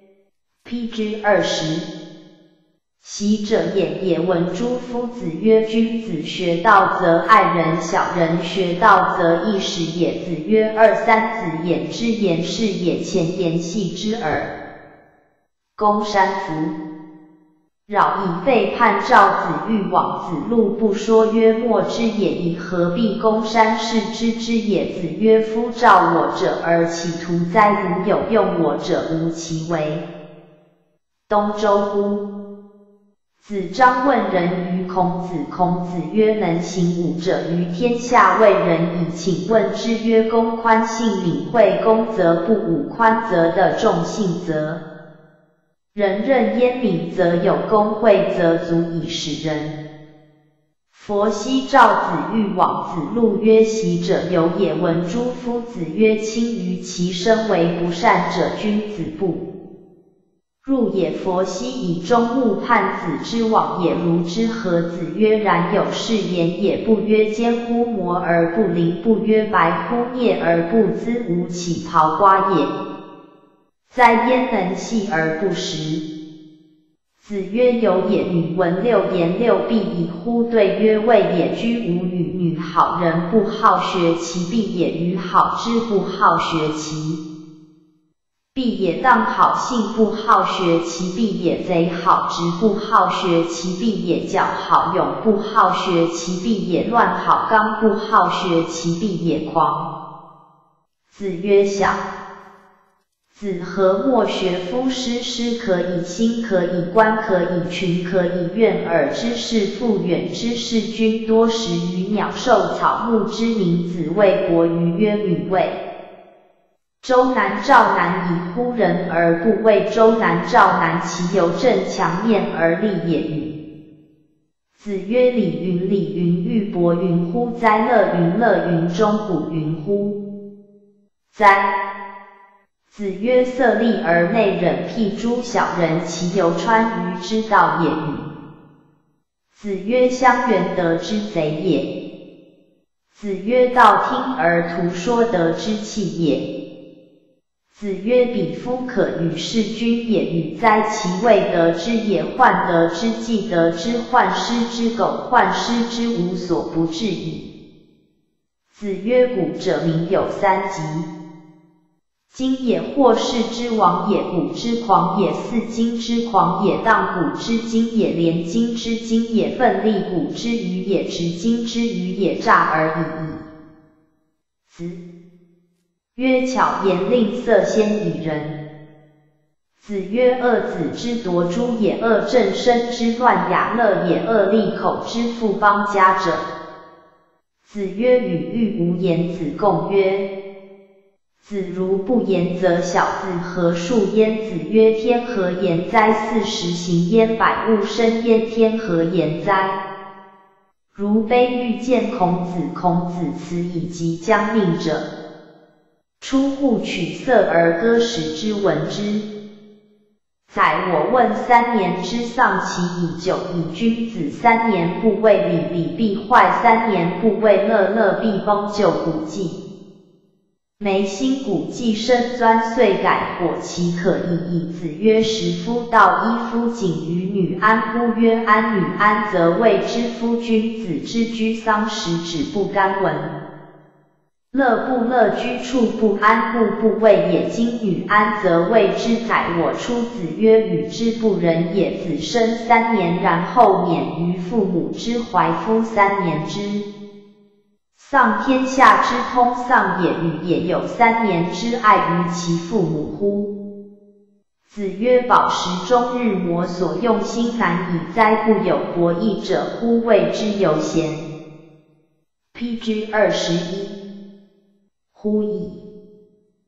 ：P G 二十。习者也也。闻诸夫子曰：君子学道则爱人，小人学道则易使也。子曰：二三子言之言是也，前言戏之耳。公山服。扰以废叛。赵子欲往，子路不说曰：莫之也，以何必公山是知之也。子曰：夫召我者而其徒哉？如有用我者，无其为东周乎？子张问仁于孔子。孔子曰：能行武者于天下为仁矣。请问之曰：公宽信敏惠，公则不武，宽则的众信则人任焉。敏则有公，惠则足以使人。佛昔赵子欲往，子路曰：习者有也。闻诸夫子曰：亲于其身为不善者，君子不入也。佛昔以终目判子之往也，如之何？子曰：然有是言也。不曰坚乎？摩而不灵。不曰白乎？啮而不滋。吾岂刨瓜也？哉，焉能系而不食？子曰：有也。女闻六言，六必矣乎？对曰：谓也。居无与。女好人不好学其必也，与好之不好学其必也。当好信不好学其必也，贼好直不好学其必也，矫好勇不好学其必也，乱好刚不好学其必也，狂。子曰：小。子何莫学夫？诗诗可以兴，可以观，可以群，可以苑。耳之是复远之是君，多识于鸟兽草木之名。子谓伯鱼曰：予谓周南赵南以乎人而不谓周南赵南，其由正强面而立也与？子曰：礼云礼云，玉帛云乎哉？乐云乐云，钟鼓云乎哉？子曰：色厉而内荏，辟诸小人，其由川渝之道也与？子曰：乡原得之贼也。子曰：道听而途说得之器也。子曰：彼夫可与事君也与哉？其未得之也。患得之，既得之；患失之，苟患失之，无所不至矣。子曰：古者民有三急。今也，或世之亡也，古之狂也，似今之狂也，荡古之今也，连今之今也，奋力古之余也，执今之余也，诈而已矣。子曰：巧言令色，先以人。子曰：恶子之夺诸也，恶正身之乱雅乐也，恶利口之富邦家者。子曰：与欲无言。子贡曰：子如不言，则小子何述焉？子曰：天何言哉？四时行焉，百物生焉，天何言哉？如悲欲见孔子。孔子此以及将命者，出户取色而歌使之闻之。宰我问三年之丧，其以久矣。君子三年不为礼，礼必坏；三年不为乐，乐必崩。旧古纪眉心古纪生钻，遂改火，其可已矣。子曰：食夫道，衣夫谨于女，安乎？曰：安。女安则谓之夫。君子之居丧时，止不干闻。乐不乐，居处不安，故不谓也。今女安则谓之宰我。出子曰：与之不仁也。子生三年，然后免于父母之怀。夫三年之丧，天下之通丧也，与也有三年之爱于其父母乎？子曰：饱食终日磨所用心，难以哉！不有博弈者乎？谓之犹贤。P G 二十一。乎矣。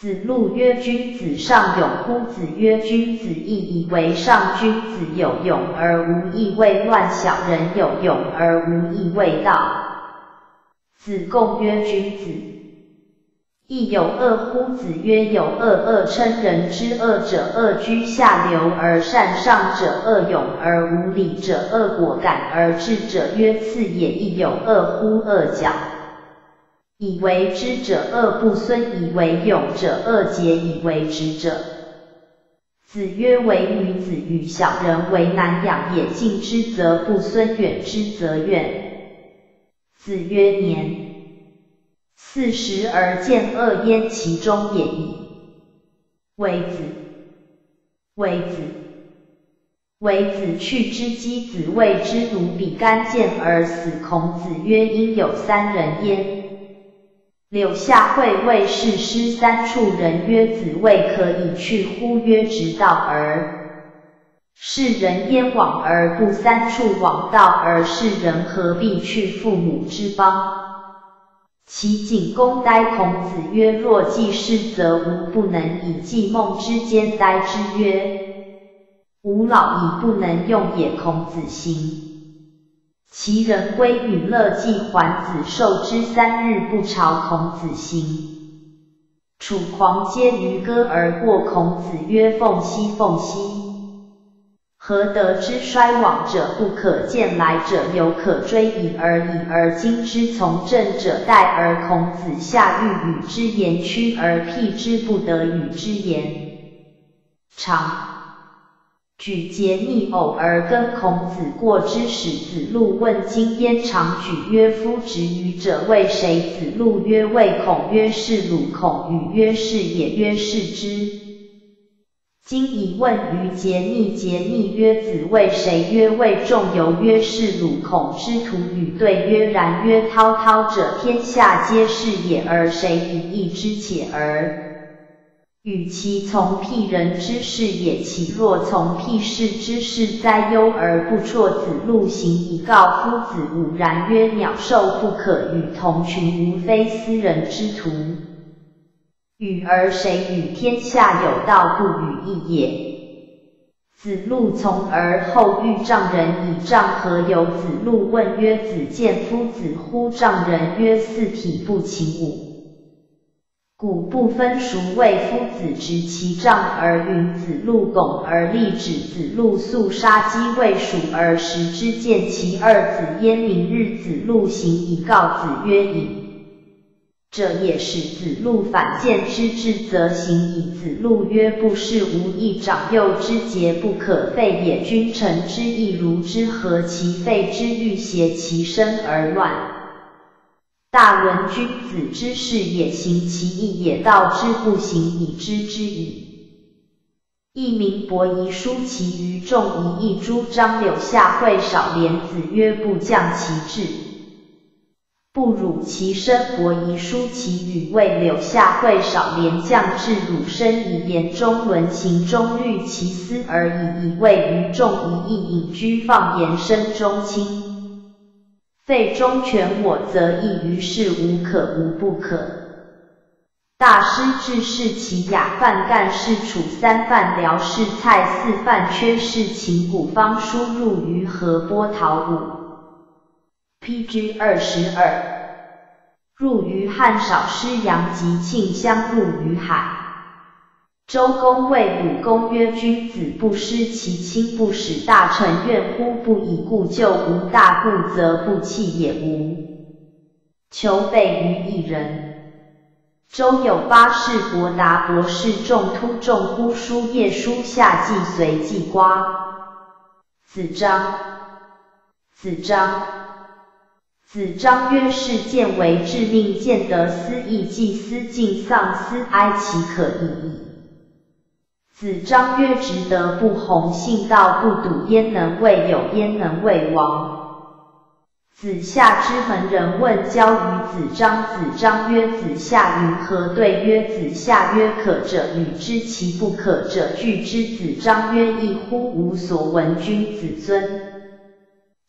子路曰：君子尚勇乎？子曰：君子亦以为上。君子有勇而无义为乱，小人有勇而无义为道。子贡曰：君子亦有恶乎？子曰：有恶。恶称人之恶者，恶居下流而善上者，恶勇而无礼者，恶果敢而治者。曰：次也。亦有恶乎？恶矫以为之者，恶不孙以为勇者，恶节以为直者。子曰：为女子与小人为难养也，近之则不孙，远之则怨。子曰：年四十而见恶焉，其中也矣。微子，微子，微子去之，箕子谓之奴比干见而死。孔子曰：应有三人焉。柳下惠谓士师三处人曰：子谓可以去乎？曰：直道而。是人焉往而不三处，往道而是人何必去父母之邦？齐景公哉。孔子曰：若既是，则吾不能以计梦之间哉之。曰：吾老以不能用也。孔子行。其人归允乐季，桓子受之三日不朝。孔子行。楚狂皆于歌而过。孔子曰：凤兮凤兮，何得之衰往者不可见，来者犹可追矣而已。而今之从政者，待而孔子下欲与之言，趋而辟之不得与之言。常举节逆偶而跟孔子过之，使子路问今焉。常举曰：夫执愚者谓谁？子路曰：谓孔。曰：是鲁。孔语曰：是也。曰：是之。今以问于节逆。节逆曰：子谓谁？曰：谓仲由。曰：是鲁。孔之徒语对曰：然。曰：滔滔者，天下皆是也，而谁以义之且而与其从辟人之事也？其若从辟士之事，哉忧而不辍。子路行以告夫子午然曰：鸟兽不可与同群，无非斯人之徒与，而谁与天下有道不与义也？子路从而后遇丈人，以丈何由？子路问曰：子见夫子乎？丈人曰：四体不勤，五谷不分熟。谓夫子执其杖而云子路拱而立止。子路速杀鸡未熟而食之，见其二子焉。明日子路行以告子曰：饮者也。使子路反见之，至则行矣。子路曰：不是无益，长幼之节不可废也。君臣之义如之，何其废之？欲挟其身而乱。大伦君子之事也，行其义也，道之不行，以知之矣。佚名伯夷叔其于众夷，一诸张柳下惠少廉。子曰：不降其志，不辱其身。伯夷叔其语谓柳下惠少廉降至汝身，以言中伦，行中虑其思而已，以谓于众夷，亦隐居放言，身中亲。废忠权我，则异于事，无可无不可。大师治世，其雅范干事楚，三范辽士，蔡四范缺士，秦古方输入于河波陶武。P G 二十二，入于汉少师杨及庆相入于海。周公谓鲁公曰：君子不失其亲，不使大臣怨乎？不以故救无大故，则不弃也无求备于一人。周有八士：伯达、伯士、仲突、仲乎、叔夜、叔夏、季随、季瓜。子张，子张，子张曰：是见为致命，见得思义，既思尽丧思哀，其可以矣。子张曰：直德不弘，信道不笃，焉能为有？焉能为王？子夏之门人问交于子张，子张曰：子夏云何？对曰：子夏曰：可者与之，其不可者拒之。子张曰：异乎！吾所闻君子尊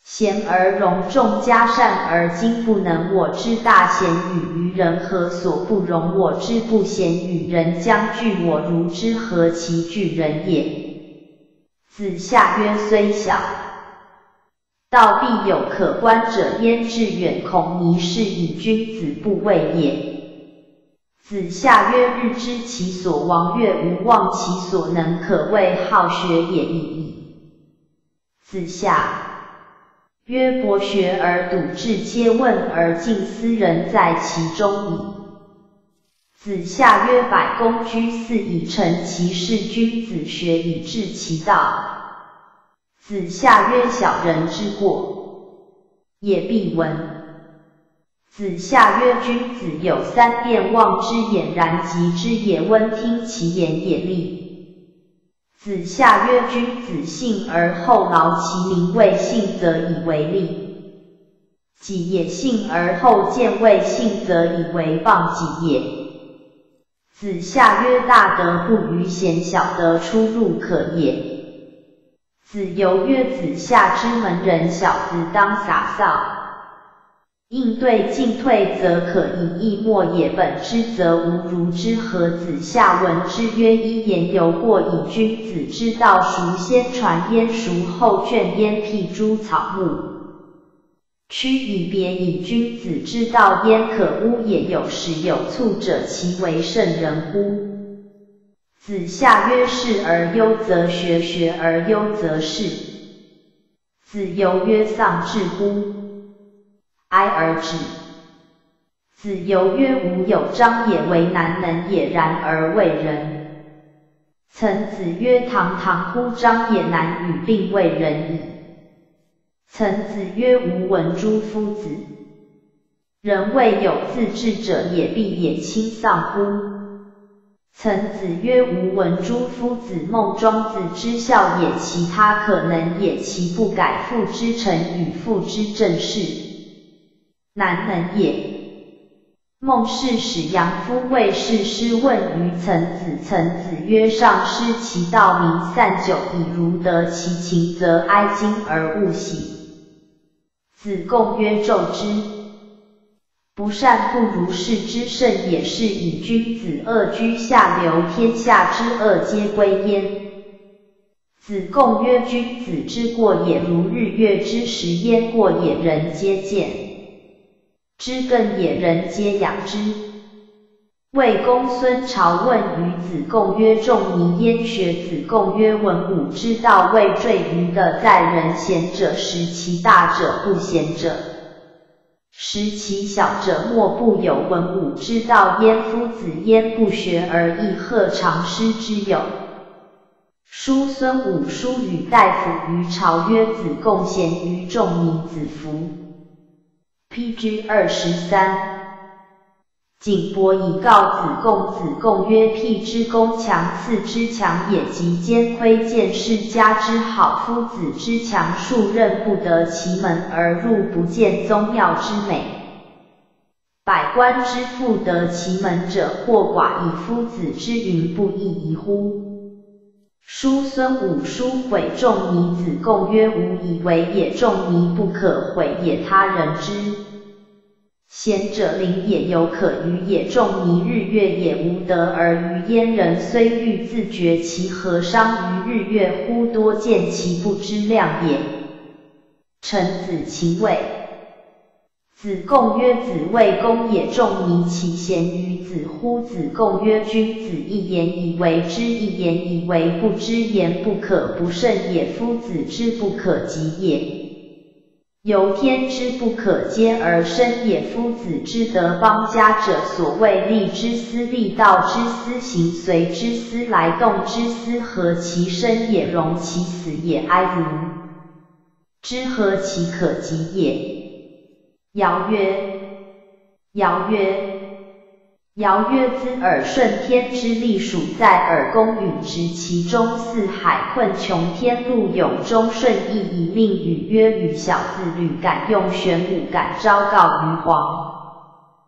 贤而容众嘉善而今不能我之大贤与于人何所不容我之不贤与人将惧我如之何其惧人也。子夏曰虽小，道必有可观者焉，致远恐迷是以君子不畏也。子夏曰日知其所亡，月无忘其所能，可谓好学也已矣。子夏曰博学而笃志，皆问而近斯人在其中矣。子夏曰百工居肆以成其事，君子学以致其道。子夏曰小人之过也必闻。子夏曰君子有三变，望之俨然，及之也温，听其言也利。子夏曰君子信而后劳其民，未信则以为利。己也信而后见，未信则以为谤己也。子夏曰大德不逾贤，小德出入可也。子游曰子夏之门人，小子当洒扫。应对进退则可以易莫也，本之则无如之何。子夏闻之曰一言犹过，以君子之道孰先传焉？孰后劝焉？辟诸草木，屈以别以君子之道焉，可污也。有时有促者，其为圣人乎？子夏曰事而优则学，学而优则仕。子游曰丧志乎？哀而止。子游曰吾有章也，为难能也，然而为人。曾子曰堂堂乎，章也难与，并为人矣。曾子曰吾闻诸夫子，人未有自治者也，必也亲丧乎？曾子曰吾闻诸夫子孟庄子之孝也，其他可能也，其不改父之臣与父之政事，难能也。孟氏使杨夫谓士师问于曾子，曾子曰上师其道民散久，以如得其情，则哀今而勿喜。子贡曰骤之，不善不如是之甚也，是以君子恶居下流，天下之恶皆归焉。子贡曰君子之过也，如日月之食焉，过也人皆见之，更也人皆仰之。魏公孙朝问于子贡曰仲尼焉？学子贡曰文武之道，未坠于的在人，贤者识其大者，不贤者识其小者，莫不有文武之道焉。夫子焉不学而亦贺常师之有？叔孙武叔与大夫于朝曰子贡贤于仲尼，子服。P G 二十三。景伯以告子贡，子贡曰辟之攻强，次之强也，即兼窥见世家之好。夫子之强，庶任不得其门而入，不见宗庙之美。百官之富得其门者，或寡，以夫子之云不亦宜乎？叔孙武叔毁仲尼，子贡曰吾以为也，仲尼不可毁也，他人之贤者灵也，有可逾也。仲尼日月也无得而于焉，人虽欲自绝其何伤于日月乎？多见其不知量也。臣子其位。子贡曰子谓公也，仲尼其贤于子乎？子贡曰君子一言以为知，一言以为不知，言不可不慎也。夫子之不可及也，由天之不可接而生也。夫子之得邦家者，所谓利之思，利道之思，行随之思，来动之思，合其生也，容其死也，哀如之，何其可及也？尧曰：尧曰：尧曰兹尔顺天之利，属在尔公允直其中，四海困穷，天路永中，顺义以命语曰：与小子履敢用玄武，敢昭告于皇。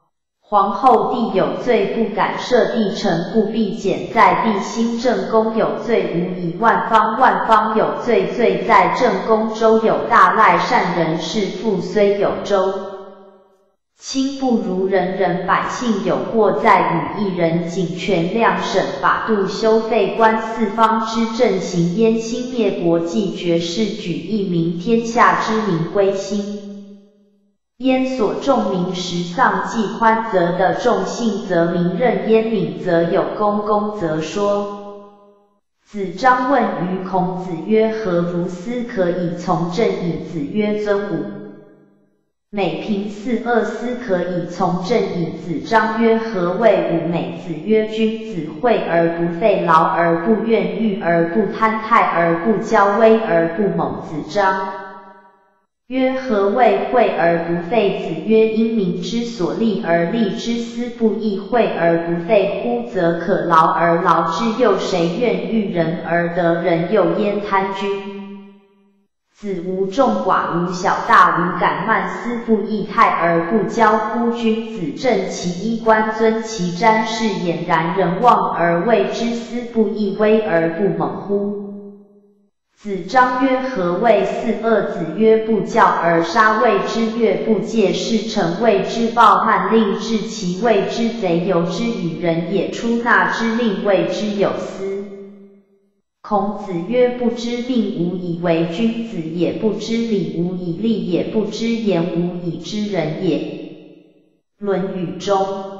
皇后弟有罪，不敢赦；帝臣不必减在帝心。正宫有罪，无以万方；万方有罪，罪在正宫。周有大赖，善人士父虽有周亲，不如人人。百姓有过，在与一人，谨权量审法度，修废官四方之正行，焉兴灭国，继绝世，举一民，天下之民归心。焉所重民时丧，既宽则的众信则民任，焉敏则有功，功则说。子张问于孔子曰：何如斯可以从政矣？子曰：尊吾。美平四恶斯可以从政矣。子张曰：何谓吾美？子曰：君子惠而不费劳，而不怨欲，而不贪泰，而不骄威，而不猛。子张曰：何谓惠而不费？子曰：因民之所利而利之，斯不亦惠而不费乎？则可劳而劳之，又谁愿欲人而得人？又焉贪君？子无众寡，无小大，无敢慢，斯不亦泰而不骄乎？君子正其衣冠，尊其瞻视，俨然人望而畏之，斯不亦威而不猛乎？子张曰：何谓四恶？子曰：不教而杀，谓之悦；不戒事成，谓之暴慢；令治其谓之贼，由之与人也；出纳之令，谓之有司。孔子曰：不知命无以为君子也，不知礼无以立也，不知言无以知人也。论语中。